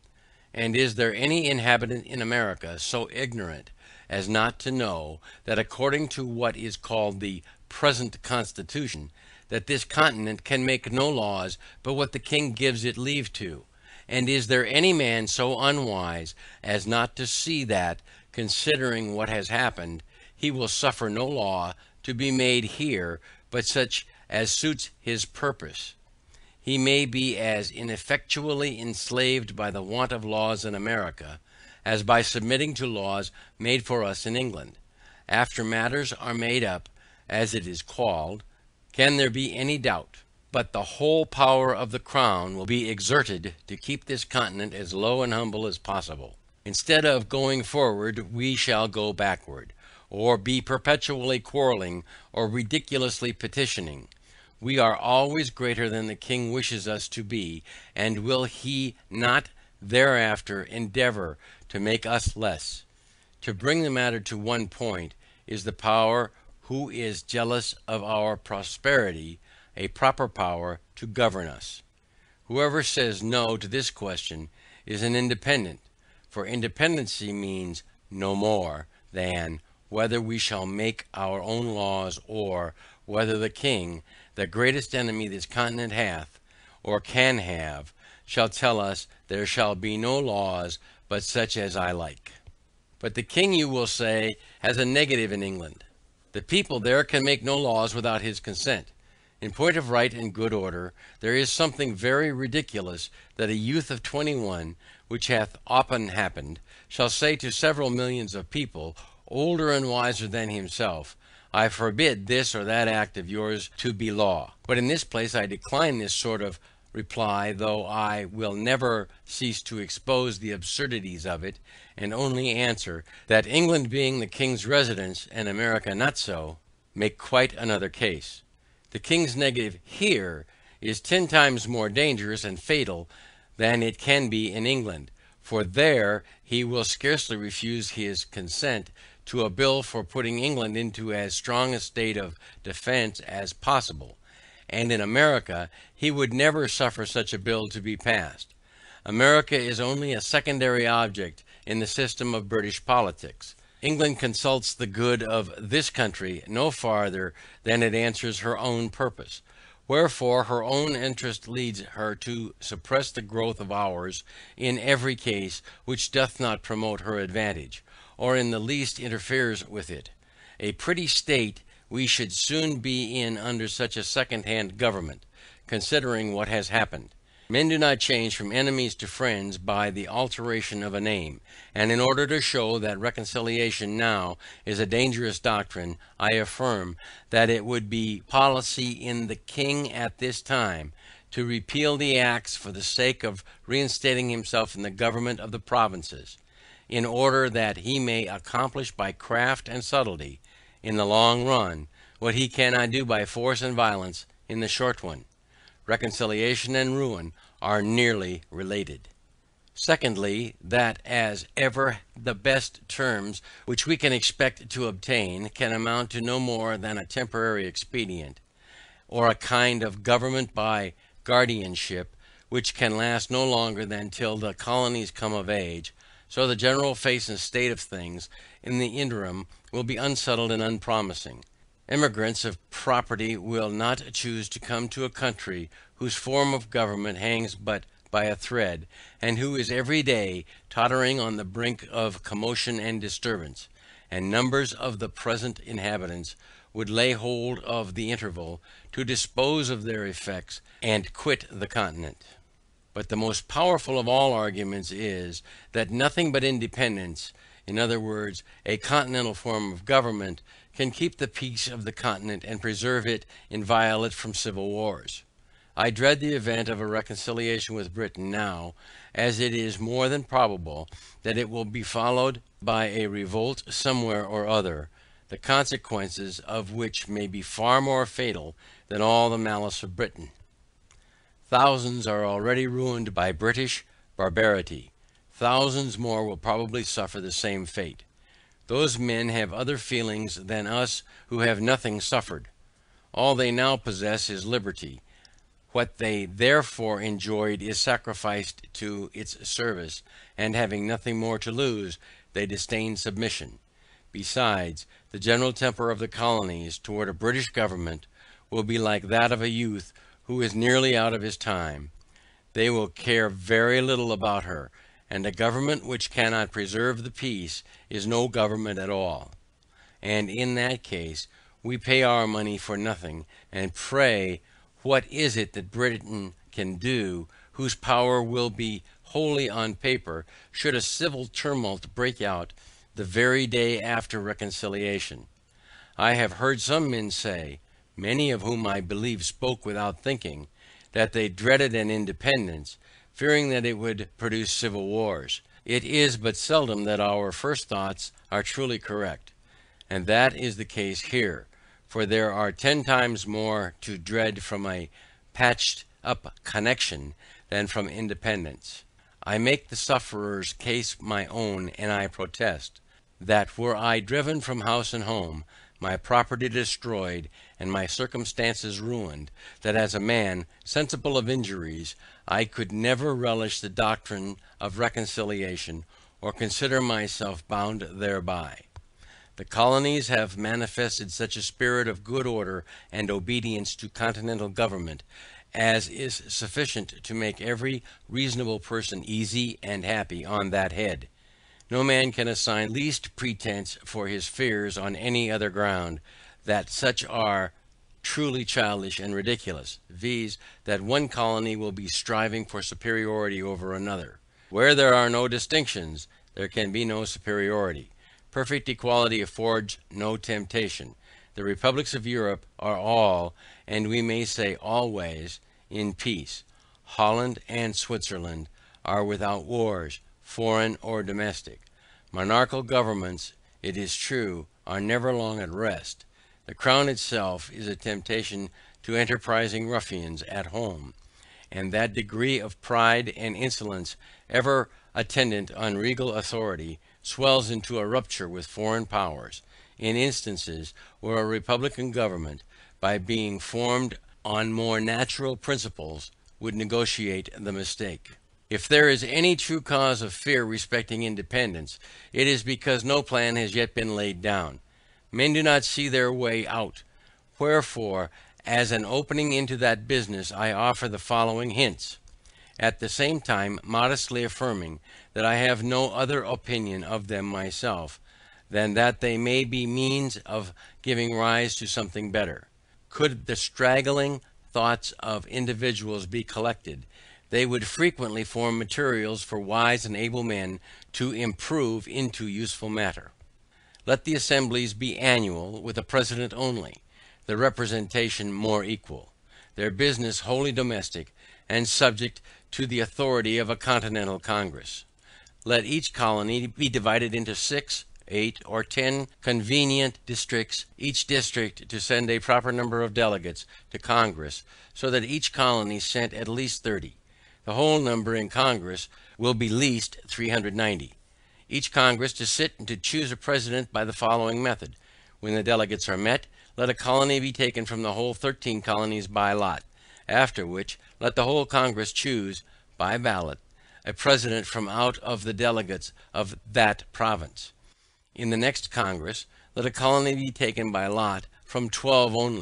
And is there any inhabitant in America so ignorant as not to know, that according to what is called the present Constitution, that this continent can make no laws but what the king gives it leave to? And is there any man so unwise as not to see that, considering what has happened, he will suffer no law to be made here but such as suits his purpose? He may be as ineffectually enslaved by the want of laws in America, as by submitting to laws made for us in England. After matters are made up, as it is called, can there be any doubt but the whole power of the crown will be exerted to keep this continent as low and humble as possible? Instead of going forward, we shall go backward, or be perpetually quarreling, or ridiculously petitioning. We are always greater than the king wishes us to be, and will he not thereafter endeavor to make us less? To bring the matter to one point, is the power who is jealous of our prosperity a proper power to govern us? Whoever says no to this question is an independent, for independency means no more than whether we shall make our own laws, or whether the king, the greatest enemy this continent hath, or can have, shall tell us there shall be no laws but such as I like. But the king, you will say, has a negative in England. The people there can make no laws without his consent. In point of right and good order, there is something very ridiculous that a youth of twenty-one, which hath often happened, shall say to several millions of people, older and wiser than himself, I forbid this or that act of yours to be law. But in this place I decline this sort of reply, though I will never cease to expose the absurdities of it, and only answer, that England being the king's residence, and America not so, make quite another case. The king's negative here is ten times more dangerous and fatal than it can be in England, for there he will scarcely refuse his consent to a bill for putting England into as strong a state of defense as possible, and in America he would never suffer such a bill to be passed. America is only a secondary object in the system of British politics. England consults the good of this country no farther than it answers her own purpose. Wherefore her own interest leads her to suppress the growth of ours in every case which doth not promote her advantage, or in the least interferes with it. A pretty state we should soon be in under such a second-hand government, considering what has happened. Men do not change from enemies to friends by the alteration of a name, and in order to show that reconciliation now is a dangerous doctrine, I affirm that it would be policy in the king at this time to repeal the acts for the sake of reinstating himself in the government of the provinces, in order that he may accomplish by craft and subtlety, in the long run, what he cannot do by force and violence in the short one. Reconciliation and ruin are nearly related. Secondly, that as ever the best terms which we can expect to obtain can amount to no more than a temporary expedient, or a kind of government by guardianship, which can last no longer than till the colonies come of age, so the general face and state of things in the interim will be unsettled and unpromising. Emigrants of property will not choose to come to a country whose form of government hangs but by a thread, and who is every day tottering on the brink of commotion and disturbance; and numbers of the present inhabitants would lay hold of the interval to dispose of their effects and quit the continent. But the most powerful of all arguments is, that nothing but independence, in other words, a continental form of government, can keep the peace of the continent and preserve it inviolate from civil wars. I dread the event of a reconciliation with Britain now, as it is more than probable that it will be followed by a revolt somewhere or other, the consequences of which may be far more fatal than all the malice of Britain. Thousands are already ruined by British barbarity. Thousands more will probably suffer the same fate. Those men have other feelings than us who have nothing suffered. All they now possess is liberty. What they therefore enjoyed is sacrificed to its service, and having nothing more to lose, they disdain submission. Besides, the general temper of the colonies toward a British government will be like that of a youth who is nearly out of his time. They will care very little about her, and a government which cannot preserve the peace is no government at all. And in that case we pay our money for nothing, and pray what is it that Britain can do, whose power will be wholly on paper, should a civil tumult break out the very day after reconciliation? I have heard some men say, many of whom I believe spoke without thinking, that they dreaded an independence, fearing that it would produce civil wars. It is but seldom that our first thoughts are truly correct, and that is the case here, for there are ten times more to dread from a patched up connection than from independence. I make the sufferer's case my own, and I protest, that were I driven from house and home, my property destroyed, and my circumstances ruined, that as a man sensible of injuries, I could never relish the doctrine of reconciliation, or consider myself bound thereby. The colonies have manifested such a spirit of good order and obedience to continental government, as is sufficient to make every reasonable person easy and happy on that head. No man can assign least pretence for his fears on any other ground, that such are truly childish and ridiculous, viz. That one colony will be striving for superiority over another. Where there are no distinctions, there can be no superiority. Perfect equality affords no temptation. The republics of Europe are all, and we may say always, in peace. Holland and Switzerland are without wars, foreign or domestic. Monarchical governments, it is true, are never long at rest. The crown itself is a temptation to enterprising ruffians at home, and that degree of pride and insolence ever attendant on regal authority swells into a rupture with foreign powers, in instances where a republican government, by being formed on more natural principles, would negotiate the mistake. If there is any true cause of fear respecting independence, it is because no plan has yet been laid down. Men do not see their way out. Wherefore, as an opening into that business, I offer the following hints, at the same time modestly affirming that I have no other opinion of them myself, than that they may be means of giving rise to something better. Could the straggling thoughts of individuals be collected, they would frequently form materials for wise and able men to improve into useful matter. Let the assemblies be annual, with a president only, the representation more equal, their business wholly domestic, and subject to the authority of a continental congress. Let each colony be divided into six, eight, or ten convenient districts, each district to send a proper number of delegates to Congress, so that each colony sent at least thirty. The whole number in Congress will be least three hundred ninety. Each Congress to sit and to choose a president by the following method. When the delegates are met, let a colony be taken from the whole thirteen colonies by lot, after which let the whole Congress choose, by ballot, a president from out of the delegates of that province. In the next Congress, let a colony be taken by lot from twelve only,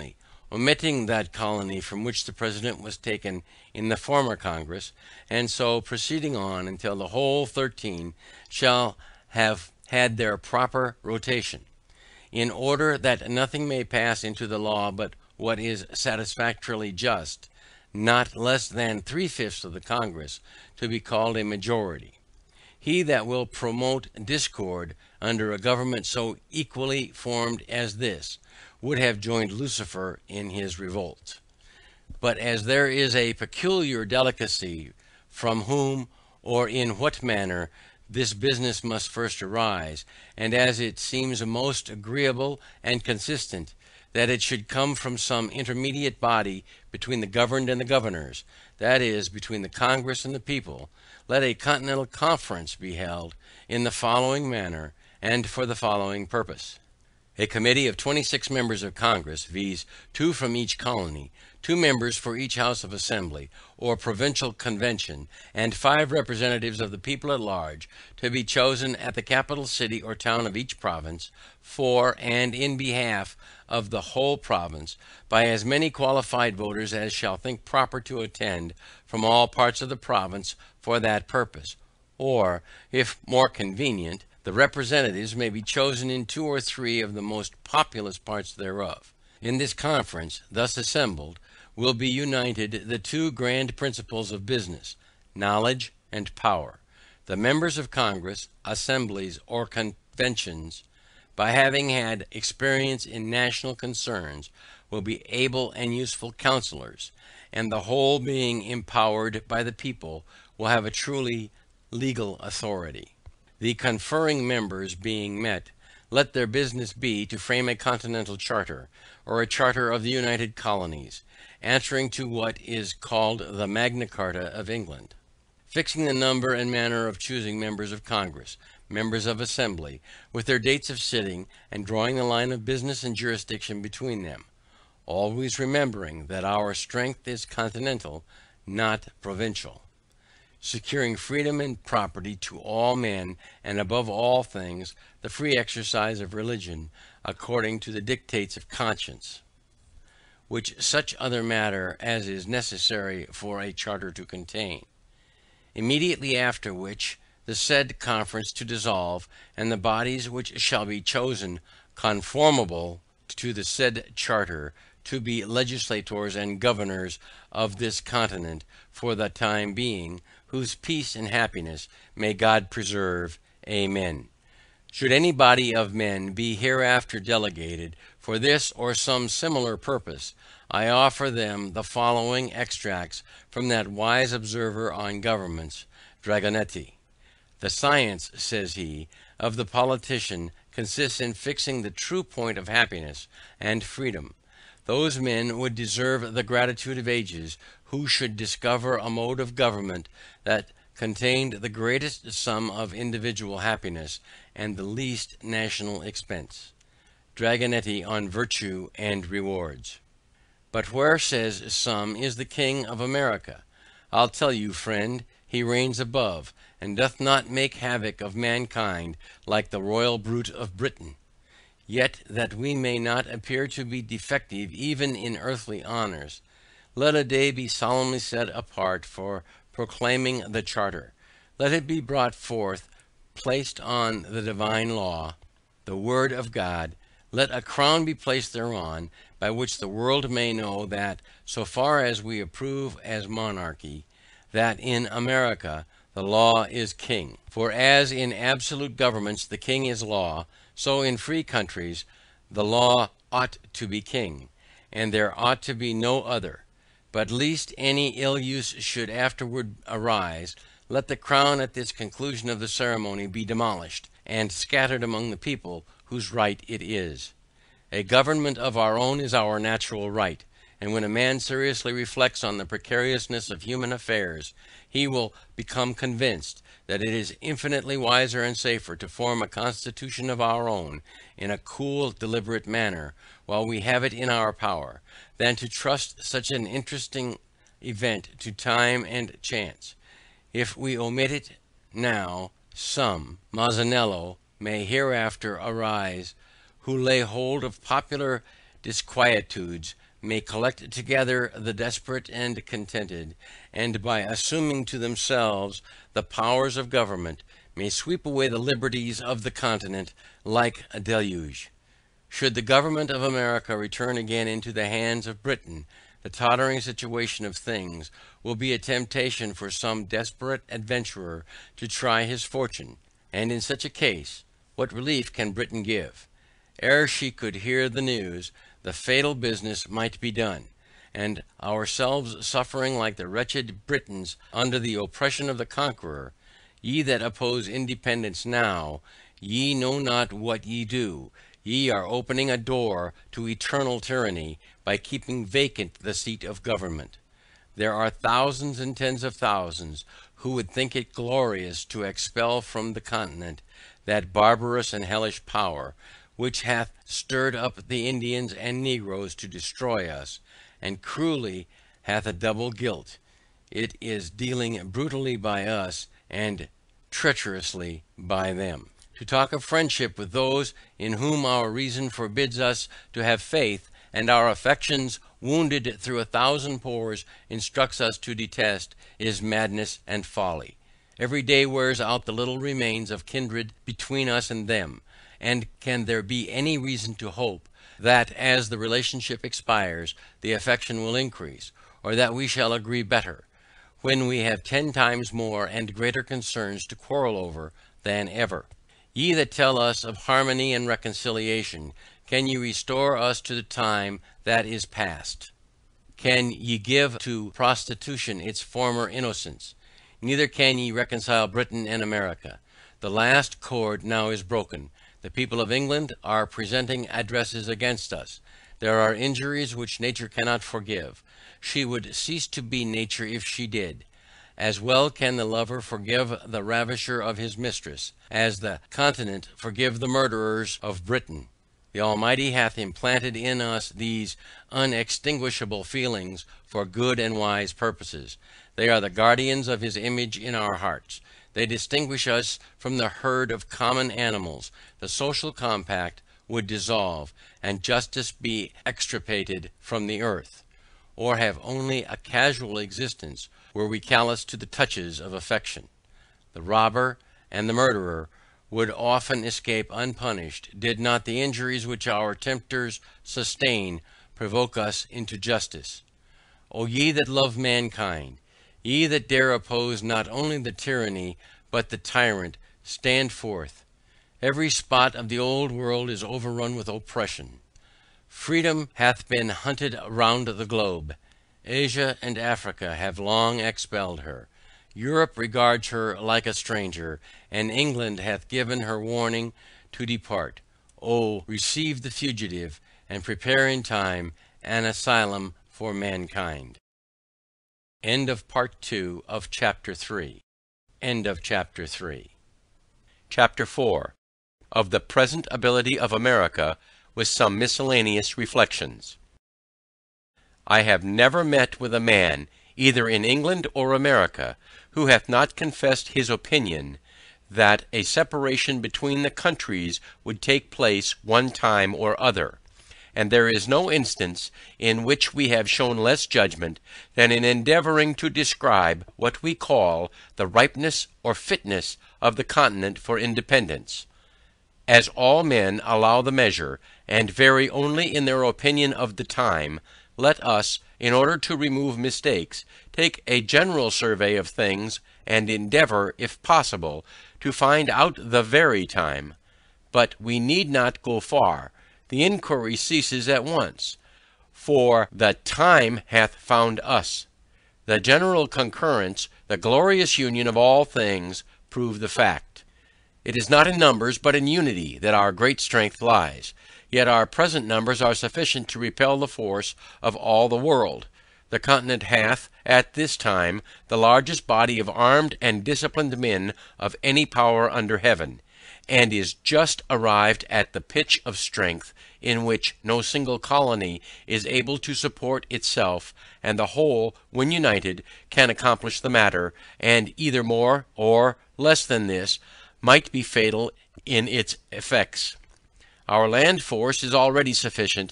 omitting that colony from which the President was taken in the former Congress, and so proceeding on until the whole thirteen shall have had their proper rotation, in order that nothing may pass into the law but what is satisfactorily just, not less than three fifths of the Congress to be called a majority. He that will promote discord under a government so equally formed as this, would have joined Lucifer in his revolt. But as there is a peculiar delicacy from whom or in what manner this business must first arise, and as it seems most agreeable and consistent that it should come from some intermediate body between the governed and the governors, that is, between the Congress and the people, let a continental conference be held in the following manner, and for the following purpose: a committee of twenty-six members of Congress, viz. two from each colony, two members for each House of Assembly or provincial convention, and five representatives of the people at large, to be chosen at the capital city or town of each province, for and in behalf of the whole province, by as many qualified voters as shall think proper to attend from all parts of the province for that purpose; or, if more convenient, the representatives may be chosen in two or three of the most populous parts thereof. In this conference, thus assembled, will be united the two grand principles of business, knowledge and power. The members of Congress, assemblies, or conventions, by having had experience in national concerns, will be able and useful counsellors, and the whole being empowered by the people, will have a truly legal authority. The conferring members being met, let their business be to frame a continental charter, or a charter of the United Colonies, answering to what is called the Magna Carta of England; fixing the number and manner of choosing members of Congress, members of Assembly, with their dates of sitting, and drawing the line of business and jurisdiction between them, always remembering that our strength is continental, not provincial; securing freedom and property to all men, and above all things the free exercise of religion according to the dictates of conscience; which such other matter as is necessary for a charter to contain. Immediately after which, the said conference to dissolve, and the bodies which shall be chosen conformable to the said charter to be legislators and governors of this continent for the time being, whose peace and happiness may God preserve. Amen. Should any body of men be hereafter delegated for this or some similar purpose, I offer them the following extracts from that wise observer on governments, Dragonetti. The science, says he, of the politician consists in fixing the true point of happiness and freedom. Those men would deserve the gratitude of ages who should discover a mode of government that contained the greatest sum of individual happiness and the least national expense. Dragonetti on Virtue and Rewards. But where, says some, is the King of America? I'll tell you, friend, he reigns above, and doth not make havoc of mankind like the royal brute of Britain. Yet, that we may not appear to be defective even in earthly honors, let a day be solemnly set apart for proclaiming the charter. Let it be brought forth, placed on the divine law, the word of God. Let a crown be placed thereon, by which the world may know that, so far as we approve as monarchy, that in America the law is king. For as in absolute governments the king is law, so in free countries the law ought to be king, and there ought to be no other. But lest any ill use should afterward arise, let the crown at this conclusion of the ceremony be demolished, and scattered among the people whose right it is. A government of our own is our natural right, and when a man seriously reflects on the precariousness of human affairs, he will become convinced that it is infinitely wiser and safer to form a constitution of our own, in a cool, deliberate manner, while we have it in our power, than to trust such an interesting event to time and chance. If we omit it now, some Masaniello may hereafter arise, who lay hold of popular disquietudes, may collect together the desperate and contented, and by assuming to themselves the powers of government, may sweep away the liberties of the continent like a deluge. Should the government of America return again into the hands of Britain, the tottering situation of things will be a temptation for some desperate adventurer to try his fortune, and in such a case, what relief can Britain give? Ere she could hear the news, the fatal business might be done, and ourselves suffering like the wretched Britons under the oppression of the conqueror. Ye that oppose independence now, ye know not what ye do. Ye are opening a door to eternal tyranny by keeping vacant the seat of government. There are thousands and tens of thousands who would think it glorious to expel from the continent that barbarous and hellish power, which hath stirred up the Indians and Negroes to destroy us, and cruelly hath a double guilt. It is dealing brutally by us, and treacherously by them. To talk of friendship with those in whom our reason forbids us to have faith, and our affections, wounded through a thousand pores, instructs us to detest, is madness and folly. Every day wears out the little remains of kindred between us and them, and can there be any reason to hope that as the relationship expires, the affection will increase, or that we shall agree better, when we have ten times more and greater concerns to quarrel over than ever? Ye that tell us of harmony and reconciliation, can ye restore us to the time that is past? Can ye give to prostitution its former innocence? Neither can ye reconcile Britain and America. The last cord now is broken. The people of England are presenting addresses against us. There are injuries which nature cannot forgive. She would cease to be nature if she did. As well can the lover forgive the ravisher of his mistress, as the continent forgive the murderers of Britain. The Almighty hath implanted in us these unextinguishable feelings for good and wise purposes. They are the guardians of his image in our hearts. They distinguish us from the herd of common animals. The social compact would dissolve, and justice be extirpated from the earth, or have only a casual existence, were we callous to the touches of affection. The robber and the murderer would often escape unpunished, did not the injuries which our tempters sustain provoke us into justice. O ye that love mankind, ye that dare oppose not only the tyranny but the tyrant, stand forth. Every spot of the old world is overrun with oppression. Freedom hath been hunted round the globe. Asia and Africa have long expelled her. Europe regards her like a stranger, and England hath given her warning to depart. O receive the fugitive, and prepare in time an asylum for mankind. End of part two of chapter three. End of chapter three. Chapter four. Of the present ability of America, with some miscellaneous reflections. I have never met with a man, either in England or America, who hath not confessed his opinion that a separation between the countries would take place one time or other, and there is no instance in which we have shown less judgment than in endeavouring to describe what we call the ripeness or fitness of the continent for independence. As all men allow the measure, and vary only in their opinion of the time, let us, in order to remove mistakes, take a general survey of things, and endeavour, if possible, to find out the very time. But we need not go far. The inquiry ceases at once, for the time hath found us. The general concurrence, the glorious union of all things, prove the fact. It is not in numbers, but in unity, that our great strength lies. Yet our present numbers are sufficient to repel the force of all the world. The continent hath, at this time, the largest body of armed and disciplined men of any power under heaven, and is just arrived at the pitch of strength in which no single colony is able to support itself, and the whole, when united, can accomplish the matter, and either more or less than this might be fatal in its effects. Our land force is already sufficient,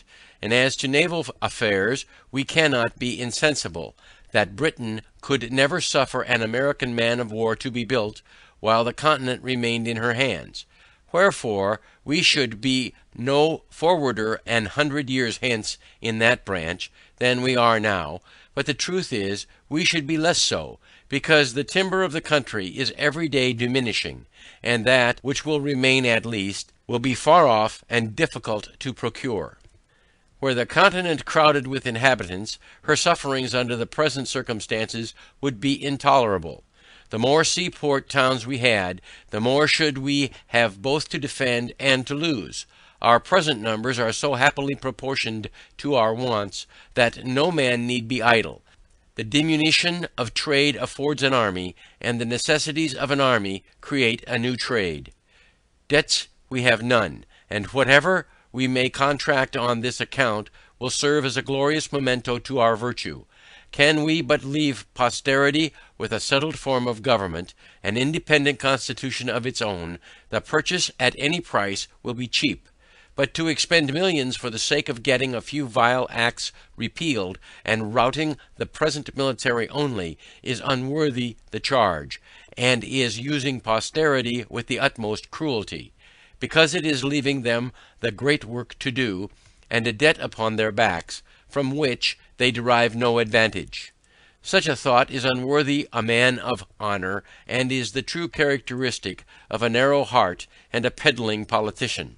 And as to naval affairs, we cannot be insensible, that Britain could never suffer an American man of war to be built, while the continent remained in her hands. Wherefore, we should be no forwarder an hundred years hence in that branch, than we are now, but the truth is, we should be less so, because the timber of the country is every day diminishing, and that, which will remain at least, will be far off and difficult to procure. Were the continent crowded with inhabitants, her sufferings under the present circumstances would be intolerable. The more seaport towns we had, the more should we have both to defend and to lose. Our present numbers are so happily proportioned to our wants, that no man need be idle. The diminution of trade affords an army, and the necessities of an army create a new trade. Debts we have none, and whatever we may contract on this account will serve as a glorious memento to our virtue. Can we but leave posterity with a settled form of government, an independent constitution of its own, the purchase at any price will be cheap. But to expend millions for the sake of getting a few vile acts repealed, and routing the present military only, is unworthy the charge, and is using posterity with the utmost cruelty, because it is leaving them the great work to do, and a debt upon their backs, from which they derive no advantage. Such a thought is unworthy a man of honor, and is the true characteristic of a narrow heart and a peddling politician.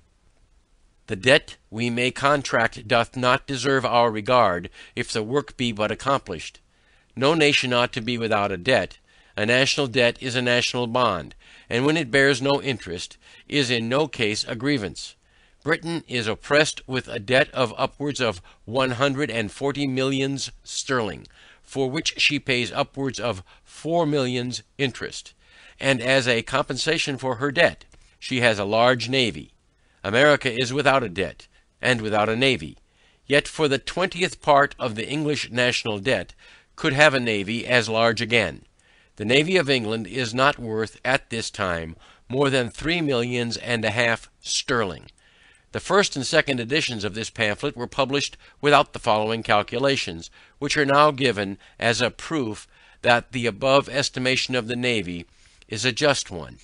The debt we may contract doth not deserve our regard, if the work be but accomplished. No nation ought to be without a debt. A national debt is a national bond, and when it bears no interest, is in no case a grievance. Britain is oppressed with a debt of upwards of one hundred and forty millions sterling, for which she pays upwards of four millions interest, and as a compensation for her debt, she has a large navy. America is without a debt, and without a navy, yet for the twentieth part of the English national debt, could have a navy as large again. The navy of England is not worth, at this time, more than three millions and a half sterling. The first and second editions of this pamphlet were published without the following calculations, which are now given as a proof that the above estimation of the navy is a just one.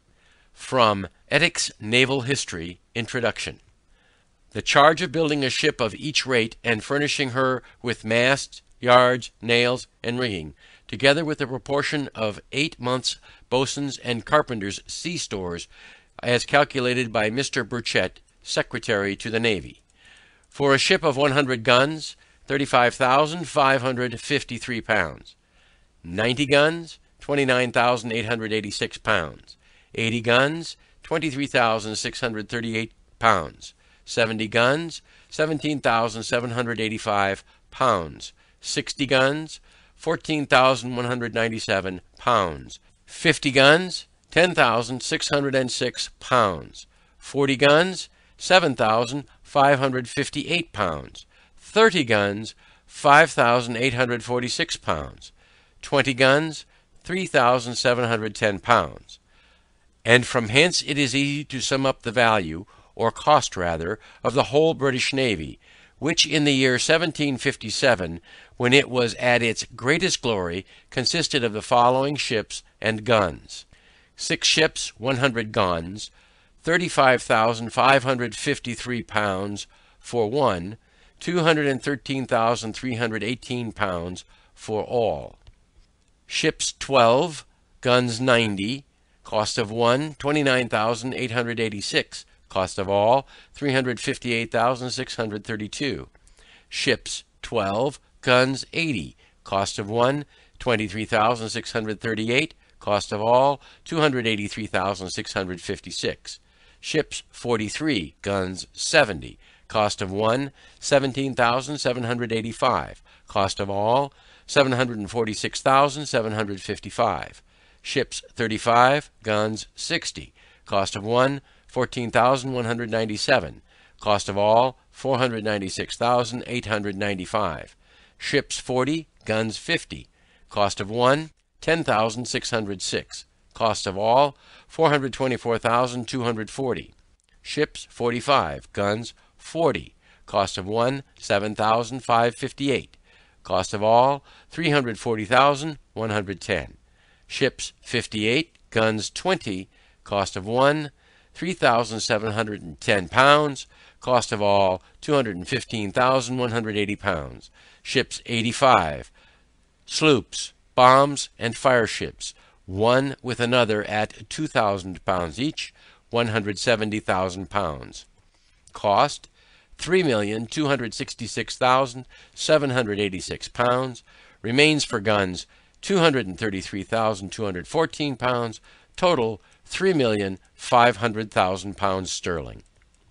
From Ethics Naval History, Introduction. The charge of building a ship of each rate, and furnishing her with masts, yards, nails, and rigging, together with the proportion of eight months' boatswain's and carpenter's sea stores, as calculated by Mister Burchett, Secretary to the Navy. For a ship of one hundred guns, thirty-five thousand five hundred fifty-three pounds. ninety guns, twenty-nine thousand eight hundred eighty-six pounds. eighty guns, twenty-three thousand six hundred thirty-eight pounds. seventy guns, seventeen thousand seven hundred eighty-five pounds. sixty guns, fourteen thousand one hundred ninety-seven pounds. fifty guns, ten thousand six hundred six pounds. forty guns, seven thousand five hundred fifty-eight pounds. thirty guns, five thousand eight hundred forty-six pounds. twenty guns, three thousand seven hundred ten pounds. And from hence it is easy to sum up the value, or cost rather, of the whole British Navy, which in the year seventeen fifty-seven, when it was at its greatest glory, consisted of the following ships and guns: six ships, one hundred guns, thirty-five thousand five hundred fifty-three pounds for one, two hundred thirteen thousand three hundred eighteen pounds for all. Ships twelve, guns ninety, cost of one, twenty-nine thousand eight hundred eighty-six, cost of all, three hundred fifty-eight thousand six hundred thirty-two. Ships twelve, guns eighty, cost of one, twenty-three thousand six hundred thirty-eight, cost of all, two hundred eighty-three thousand six hundred fifty-six. Ships forty-three, guns seventy, cost of one, seventeen thousand seven hundred eighty-five, cost of all, seven hundred forty-six thousand seven hundred fifty-five. Ships thirty-five, guns sixty, cost of one, fourteen thousand one hundred ninety-seven, cost of all, four hundred ninety-six thousand eight hundred ninety-five. Ships forty, guns fifty, cost of one, ten thousand six hundred six, cost of all, four hundred twenty-four thousand two hundred forty. Ships forty-five, guns forty, cost of one, seven thousand five hundred fifty-eight. Cost of all, three hundred forty thousand one hundred ten. Ships fifty-eight, guns twenty, cost of one, three thousand seven hundred ten pounds. Cost of all, two hundred fifteen thousand one hundred eighty pounds. Ships eighty-five. Sloops, bombs, and fire ships, one with another at two thousand pounds each, one hundred seventy thousand pounds. Cost, three million two hundred sixty-six thousand seven hundred eighty-six pounds. Remains for guns, two hundred thirty-three thousand two hundred fourteen pounds. Total, three million five hundred thousand pounds sterling.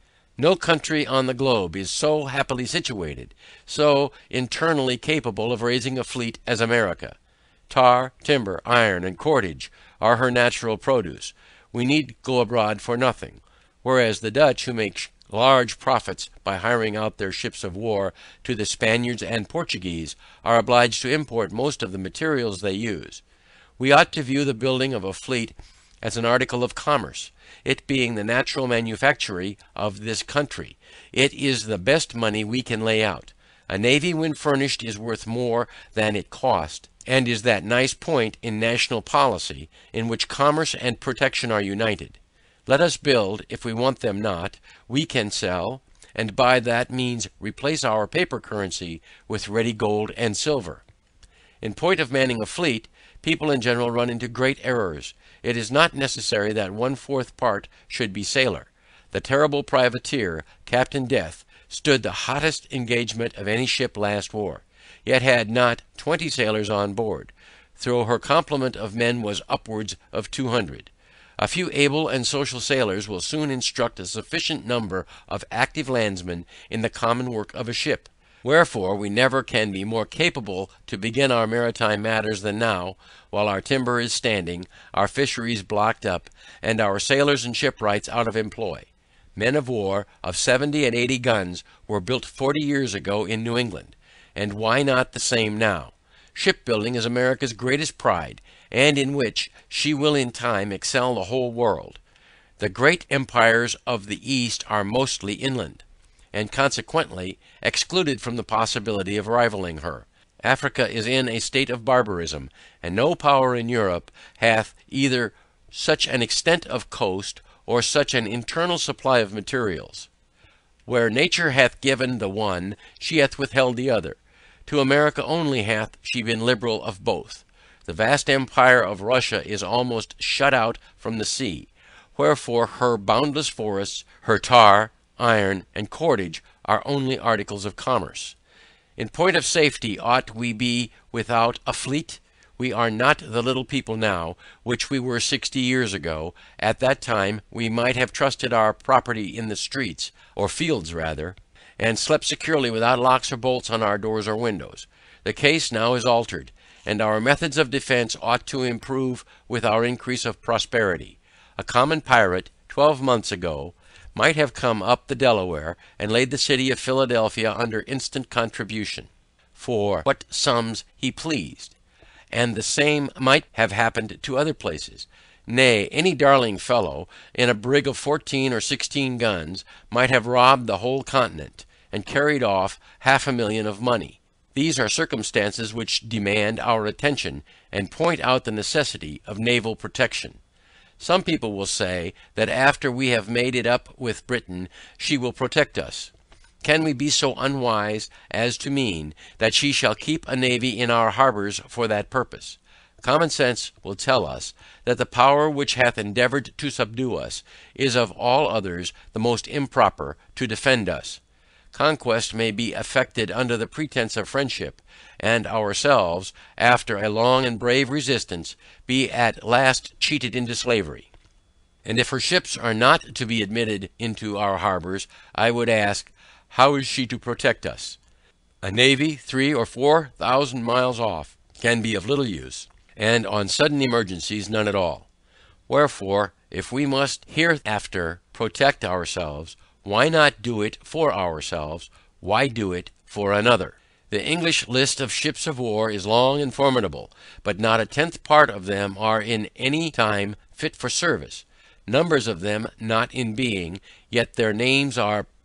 No country on the globe is so happily situated, so internally capable of raising a fleet as America. Tar, timber, iron, and cordage are her natural produce. We need go abroad for nothing. Whereas the Dutch, who make large profits by hiring out their ships of war to the Spaniards and Portuguese, are obliged to import most of the materials they use. We ought to view the building of a fleet as an article of commerce. It being the natural manufactory of this country, it is the best money we can lay out. A navy when furnished is worth more than it cost, and is that nice point in national policy in which commerce and protection are united. Let us build. If we want them not, we can sell, and by that means replace our paper currency with ready gold and silver. In point of manning a fleet, people in general run into great errors. It is not necessary that one-fourth part should be sailor. The terrible privateer, Captain Death, stood the hottest engagement of any ship last war, yet had not twenty sailors on board, though her complement of men was upwards of two hundred. A few able and social sailors will soon instruct a sufficient number of active landsmen in the common work of a ship. Wherefore we never can be more capable to begin our maritime matters than now, while our timber is standing, our fisheries blocked up, and our sailors and shipwrights out of employ. Men of war of seventy and eighty guns were built forty years ago in New England, and why not the same now? Shipbuilding is America's greatest pride, and in which she will in time excel the whole world. The great empires of the East are mostly inland, and consequently excluded from the possibility of rivaling her. Africa is in a state of barbarism, and no power in Europe hath either such an extent of coast or such an internal supply of materials. Where nature hath given the one, she hath withheld the other. To America only hath she been liberal of both. The vast empire of Russia is almost shut out from the sea, wherefore her boundless forests, her tar, iron, and cordage are only articles of commerce. In point of safety, ought we be without a fleet? We are not the little people now, which we were sixty years ago. At that time we might have trusted our property in the streets, or fields rather, and slept securely without locks or bolts on our doors or windows. The case now is altered, and our methods of defense ought to improve with our increase of prosperity. A common pirate, twelve months ago, might have come up the Delaware and laid the city of Philadelphia under instant contribution, for what sums he pleased, and the same might have happened to other places. Nay, any darling fellow, in a brig of fourteen or sixteen guns, might have robbed the whole continent, and carried off half a million of money. These are circumstances which demand our attention, and point out the necessity of naval protection. Some people will say, that after we have made it up with Britain, she will protect us. Can we be so unwise as to mean, that she shall keep a navy in our harbors for that purpose? Common sense will tell us, that the power which hath endeavored to subdue us, is of all others the most improper to defend us. Conquest may be effected under the pretence of friendship, and ourselves, after a long and brave resistance, be at last cheated into slavery. And if her ships are not to be admitted into our harbors, I would ask, how is she to protect us? A navy three or four thousand miles off can be of little use, and on sudden emergencies none at all. Wherefore, if we must hereafter protect ourselves, why not do it for ourselves? Why do it for another? The English list of ships of war is long and formidable, but not a tenth part of them are in any time fit for service. Numbers of them not in being, yet their names are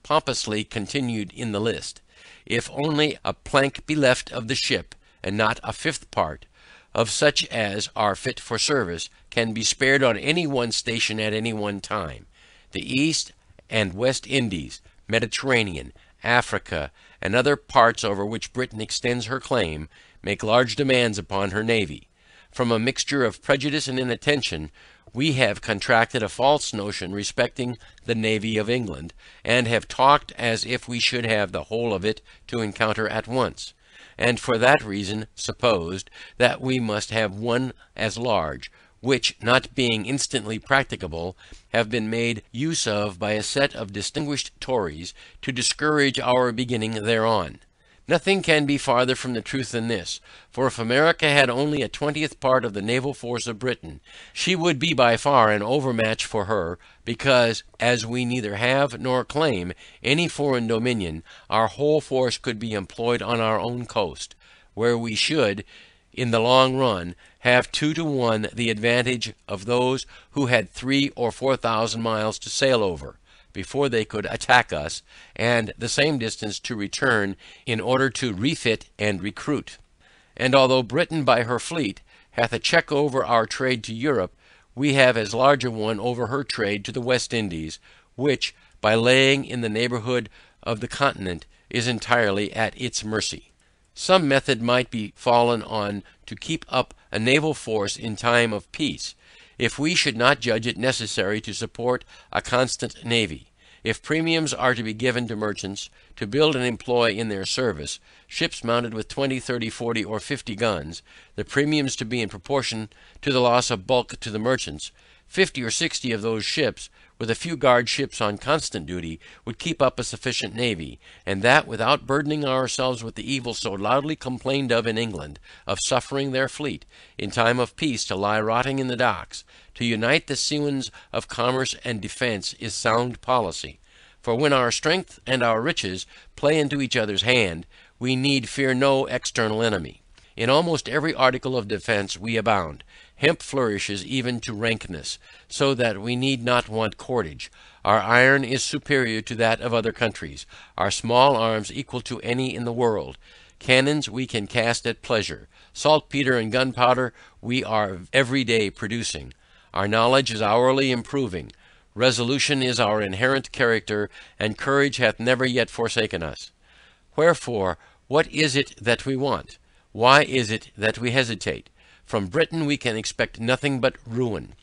pompously continued in the list. If only a plank be left of the ship, and not a fifth part, of such as are fit for service, can be spared on any one station at any one time, the East and West Indies, Mediterranean, Africa, and other parts over which Britain extends her claim, make large demands upon her navy. From a mixture of prejudice and inattention, we have contracted a false notion respecting the navy of England, and have talked as if we should have the whole of it to encounter at once, and for that reason supposed that we must have one as large, which, not being instantly practicable, have been made use of by a set of distinguished Tories to discourage our beginning thereon. Nothing can be farther from the truth than this, for if America had only a twentieth part of the naval force of Britain, she would be by far an overmatch for her, because, as we neither have nor claim any foreign dominion, our whole force could be employed on our own coast, where we should, in the long run, have two to one the advantage of those who had three or four thousand miles to sail over, before they could attack us, and the same distance to return in order to refit and recruit. And although Britain by her fleet hath a check over our trade to Europe, we have as large a one over her trade to the West Indies, which, by laying in the neighbourhood of the continent, is entirely at its mercy. Some method might be fallen on to keep up a naval force in time of peace, if we should not judge it necessary to support a constant navy. If premiums are to be given to merchants to build and employ in their service ships mounted with twenty, thirty, forty, or fifty guns, the premiums to be in proportion to the loss of bulk to the merchants, fifty or sixty of those ships, with a few guard ships on constant duty, would keep up a sufficient navy, and that without burdening ourselves with the evil so loudly complained of in England, of suffering their fleet, in time of peace, to lie rotting in the docks. To unite the seamen of commerce and defence is sound policy, for when our strength and our riches play into each other's hand, we need fear no external enemy. In almost every article of defence we abound. Hemp flourishes even to rankness, so that we need not want cordage. Our iron is superior to that of other countries, our small arms equal to any in the world. Cannons we can cast at pleasure. Saltpetre and gunpowder we are every day producing. Our knowledge is hourly improving. Resolution is our inherent character, and courage hath never yet forsaken us. Wherefore, what is it that we want? Why is it that we hesitate? From Britain we can expect nothing but ruin.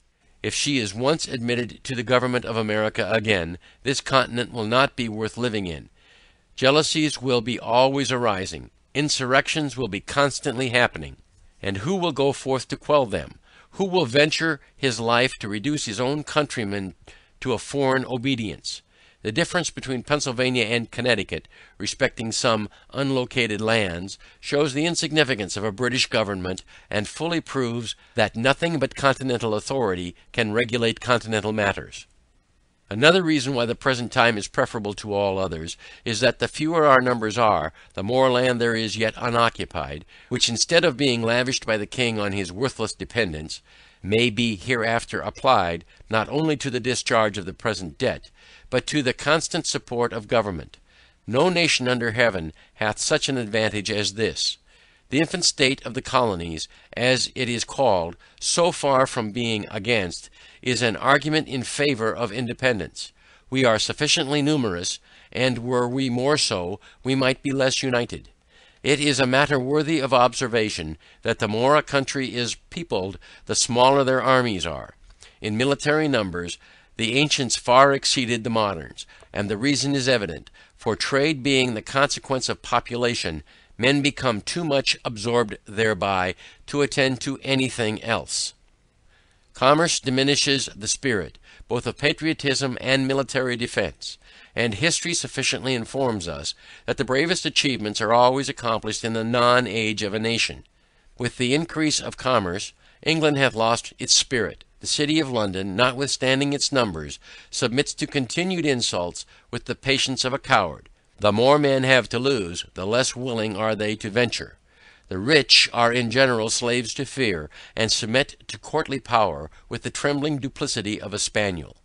If she is once admitted to the government of America again, this continent will not be worth living in. Jealousies will be always arising. Insurrections will be constantly happening. And who will go forth to quell them? Who will venture his life to reduce his own countrymen to a foreign obedience? The difference between Pennsylvania and Connecticut, respecting some unlocated lands, shows the insignificance of a British government, and fully proves that nothing but continental authority can regulate continental matters. Another reason why the present time is preferable to all others, is that the fewer our numbers are, the more land there is yet unoccupied, which instead of being lavished by the king on his worthless dependents, may be hereafter applied, not only to the discharge of the present debt, but to the constant support of government. No nation under heaven hath such an advantage as this. The infant state of the colonies, as it is called, so far from being against, is an argument in favor of independence. We are sufficiently numerous, and were we more so, we might be less united. It is a matter worthy of observation, that the more a country is peopled, the smaller their armies are. In military numbers, the ancients far exceeded the moderns, and the reason is evident, for trade being the consequence of population, men become too much absorbed thereby to attend to anything else. Commerce diminishes the spirit, both of patriotism and military defense, and history sufficiently informs us, that the bravest achievements are always accomplished in the non-age of a nation. With the increase of commerce, England hath lost its spirit. The city of London, notwithstanding its numbers, submits to continued insults with the patience of a coward. The more men have to lose, the less willing are they to venture. The rich are in general slaves to fear, and submit to courtly power with the trembling duplicity of a spaniel.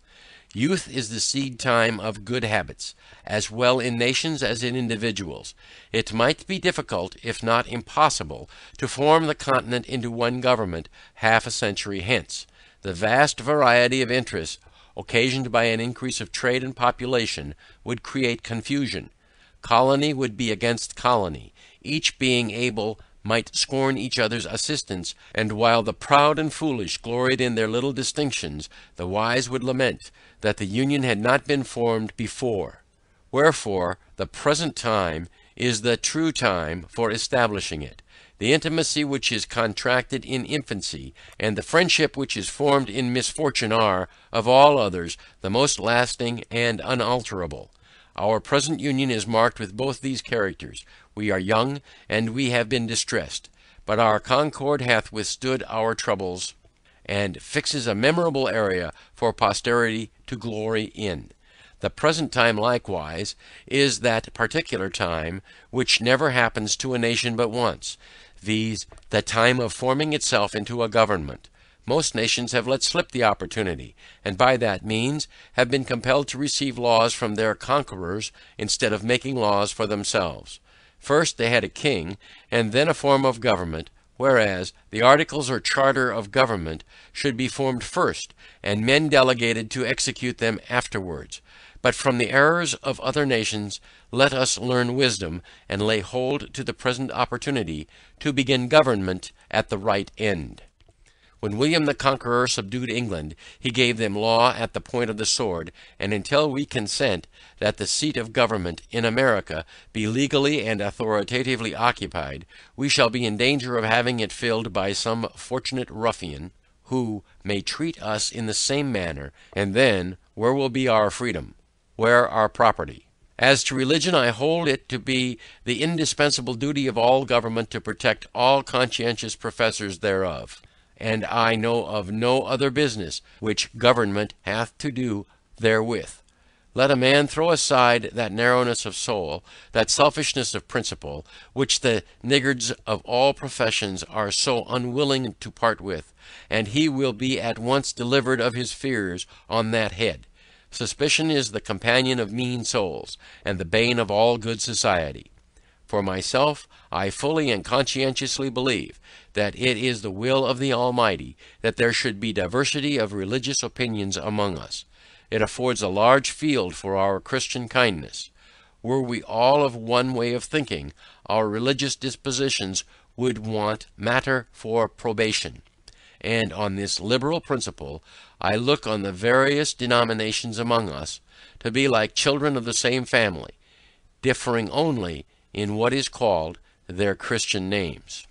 Youth is the seed time of good habits, as well in nations as in individuals. It might be difficult, if not impossible, to form the continent into one government half a century hence. The vast variety of interests, occasioned by an increase of trade and population, would create confusion. Colony would be against colony. Each being able might scorn each other's assistance, and while the proud and foolish gloried in their little distinctions, the wise would lament that the union had not been formed before. Wherefore the present time is the true time for establishing it. The intimacy which is contracted in infancy, and the friendship which is formed in misfortune are, of all others, the most lasting and unalterable. Our present union is marked with both these characters. We are young, and we have been distressed, but our concord hath withstood our troubles, and fixes a memorable area for posterity to glory in. The present time likewise is that particular time which never happens to a nation but once, viz., the time of forming itself into a government. Most nations have let slip the opportunity, and by that means have been compelled to receive laws from their conquerors instead of making laws for themselves. First they had a king, and then a form of government, whereas the articles or charter of government should be formed first, and men delegated to execute them afterwards. But from the errors of other nations let us learn wisdom, and lay hold to the present opportunity to begin government at the right end. When William the Conqueror subdued England, he gave them law at the point of the sword, and until we consent that the seat of government in America be legally and authoritatively occupied, we shall be in danger of having it filled by some fortunate ruffian, who may treat us in the same manner, and then where will be our freedom? Where our property? As to religion, I hold it to be the indispensable duty of all government to protect all conscientious professors thereof. And I know of no other business which government hath to do therewith. Let a man throw aside that narrowness of soul, that selfishness of principle, which the niggards of all professions are so unwilling to part with, and he will be at once delivered of his fears on that head. Suspicion is the companion of mean souls, and the bane of all good society. For myself, I fully and conscientiously believe that it is the will of the Almighty that there should be diversity of religious opinions among us. It affords a large field for our Christian kindness. Were we all of one way of thinking, our religious dispositions would want matter for probation. And on this liberal principle, I look on the various denominations among us to be like children of the same family, differing only in what is called their Christian names.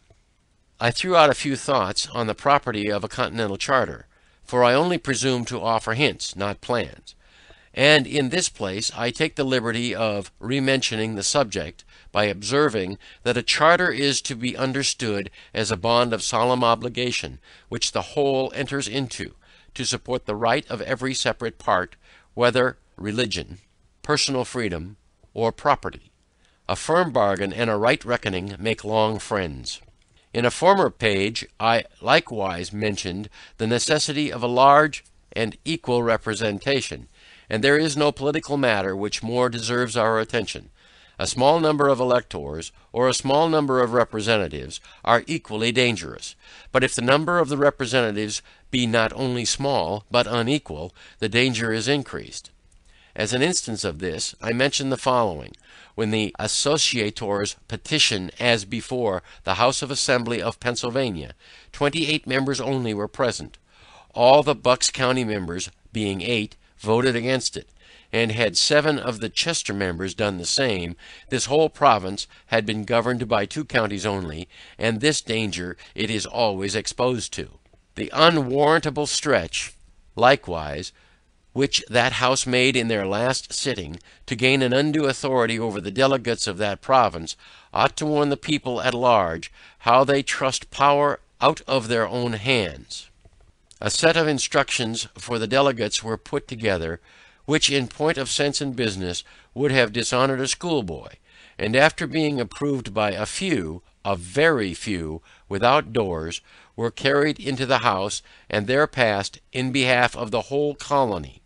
I threw out a few thoughts on the property of a continental charter, for I only presume to offer hints, not plans. And in this place I take the liberty of re-mentioning the subject by observing that a charter is to be understood as a bond of solemn obligation, which the whole enters into, to support the right of every separate part, whether religion, personal freedom, or property. A firm bargain and a right reckoning make long friends. In a former page I likewise mentioned the necessity of a large and equal representation, and there is no political matter which more deserves our attention. A small number of electors, or a small number of representatives, are equally dangerous. But if the number of the representatives be not only small, but unequal, the danger is increased. As an instance of this, I mention the following. When the associators petitioned as before the House of Assembly of Pennsylvania, twenty-eight members only were present. All the Bucks County members, being eight, voted against it, and had seven of the Chester members done the same, this whole province had been governed by two counties only, and this danger it is always exposed to. The unwarrantable stretch, likewise, which that House made in their last sitting, to gain an undue authority over the delegates of that province, ought to warn the people at large how they trust power out of their own hands. A set of instructions for the delegates were put together, which in point of sense and business would have dishonored a schoolboy, and after being approved by a few, a very few, without doors, were carried into the House, and there passed in behalf of the whole colony.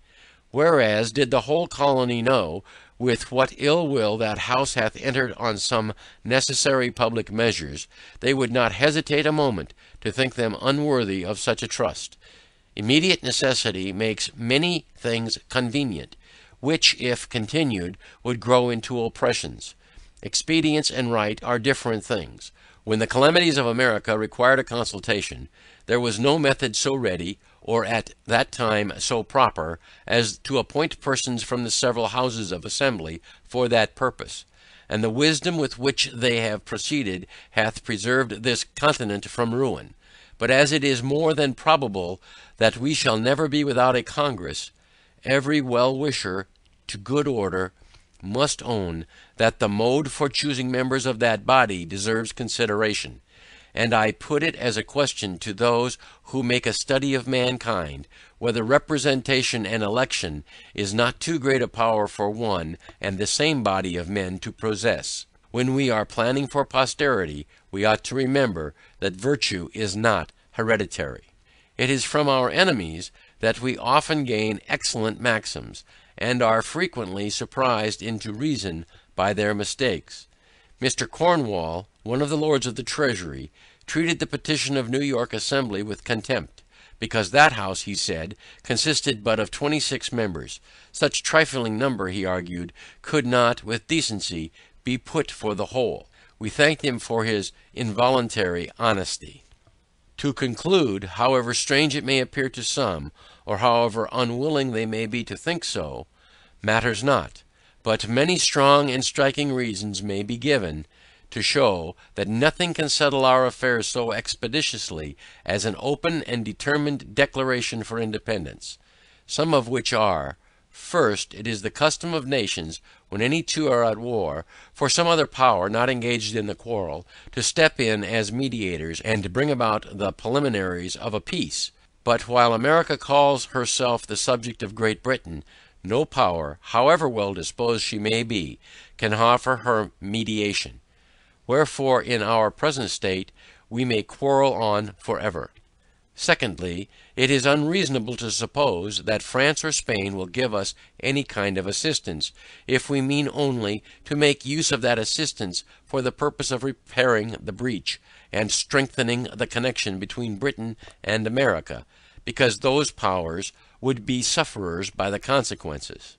Whereas, did the whole colony know with what ill will that House hath entered on some necessary public measures, they would not hesitate a moment to think them unworthy of such a trust. Immediate necessity makes many things convenient, which, if continued, would grow into oppressions. Expedience and right are different things. When the calamities of America required a consultation, there was no method so ready, or at that time so proper, as to appoint persons from the several houses of assembly for that purpose. And the wisdom with which they have proceeded hath preserved this continent from ruin. But as it is more than probable that we shall never be without a Congress, every well-wisher to good order must own that the mode for choosing members of that body deserves consideration. And I put it as a question to those who make a study of mankind, whether representation and election is not too great a power for one and the same body of men to possess. When we are planning for posterity, we ought to remember that virtue is not hereditary. It is from our enemies that we often gain excellent maxims, and are frequently surprised into reason by their mistakes. Mister Cornwall, one of the Lords of the Treasury, treated the petition of New York Assembly with contempt, because that House, he said, consisted but of twenty-six members. Such trifling number, he argued, could not, with decency, be put for the whole. We thanked him for his involuntary honesty. To conclude, however strange it may appear to some, or however unwilling they may be to think so, matters not, but many strong and striking reasons may be given to show that nothing can settle our affairs so expeditiously as an open and determined declaration for independence, some of which are: first, it is the custom of nations, when any two are at war, for some other power not engaged in the quarrel, to step in as mediators, and to bring about the preliminaries of a peace. But while America calls herself the subject of Great Britain, no power, however well disposed she may be, can offer her mediation. Wherefore, in our present state, we may quarrel on for ever. Secondly, it is unreasonable to suppose that France or Spain will give us any kind of assistance, if we mean only to make use of that assistance for the purpose of repairing the breach, and strengthening the connection between Britain and America, because those powers would be sufferers by the consequences.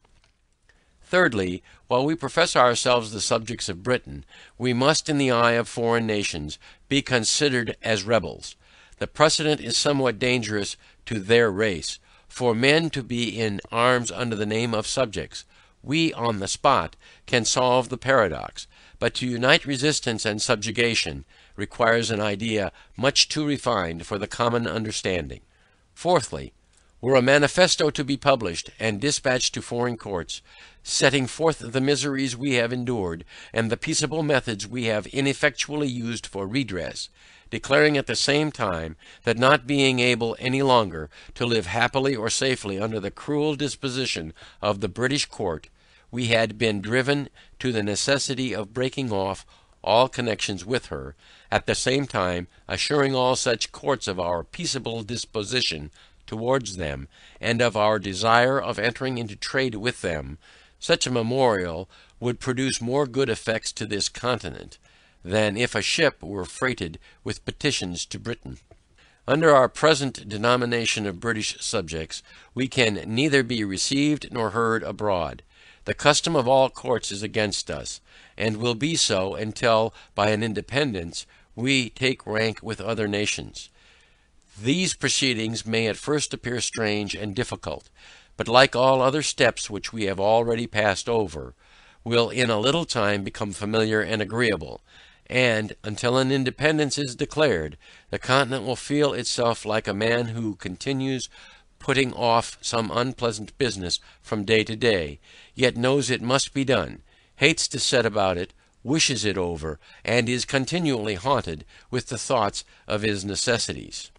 Thirdly, while we profess ourselves the subjects of Britain, we must, in the eye of foreign nations, be considered as rebels. The precedent is somewhat dangerous to their race, for men to be in arms under the name of subjects. We, on the spot, can solve the paradox, but to unite resistance and subjugation requires an idea much too refined for the common understanding. Fourthly, were a manifesto to be published and dispatched to foreign courts, setting forth the miseries we have endured, and the peaceable methods we have ineffectually used for redress, declaring at the same time that not being able any longer to live happily or safely under the cruel disposition of the British court, we had been driven to the necessity of breaking off all connections with her, at the same time assuring all such courts of our peaceable disposition towards them, and of our desire of entering into trade with them, such a memorial would produce more good effects to this continent, than if a ship were freighted with petitions to Britain. Under our present denomination of British subjects, we can neither be received nor heard abroad. The custom of all courts is against us, and will be so until, by an independence, we take rank with other nations. These proceedings may at first appear strange and difficult, but like all other steps which we have already passed over, will in a little time become familiar and agreeable, and, until an independence is declared, the continent will feel itself like a man who continues putting off some unpleasant business from day to day, yet knows it must be done, hates to set about it, wishes it over, and is continually haunted with the thoughts of his necessities.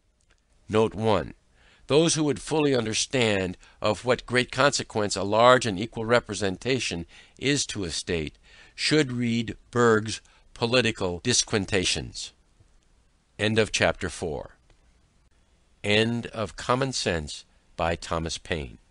Note one. Those who would fully understand of what great consequence a large and equal representation is to a state, should read Burgh's Political Disquisitions. End of chapter four. End of Common Sense by Thomas Paine.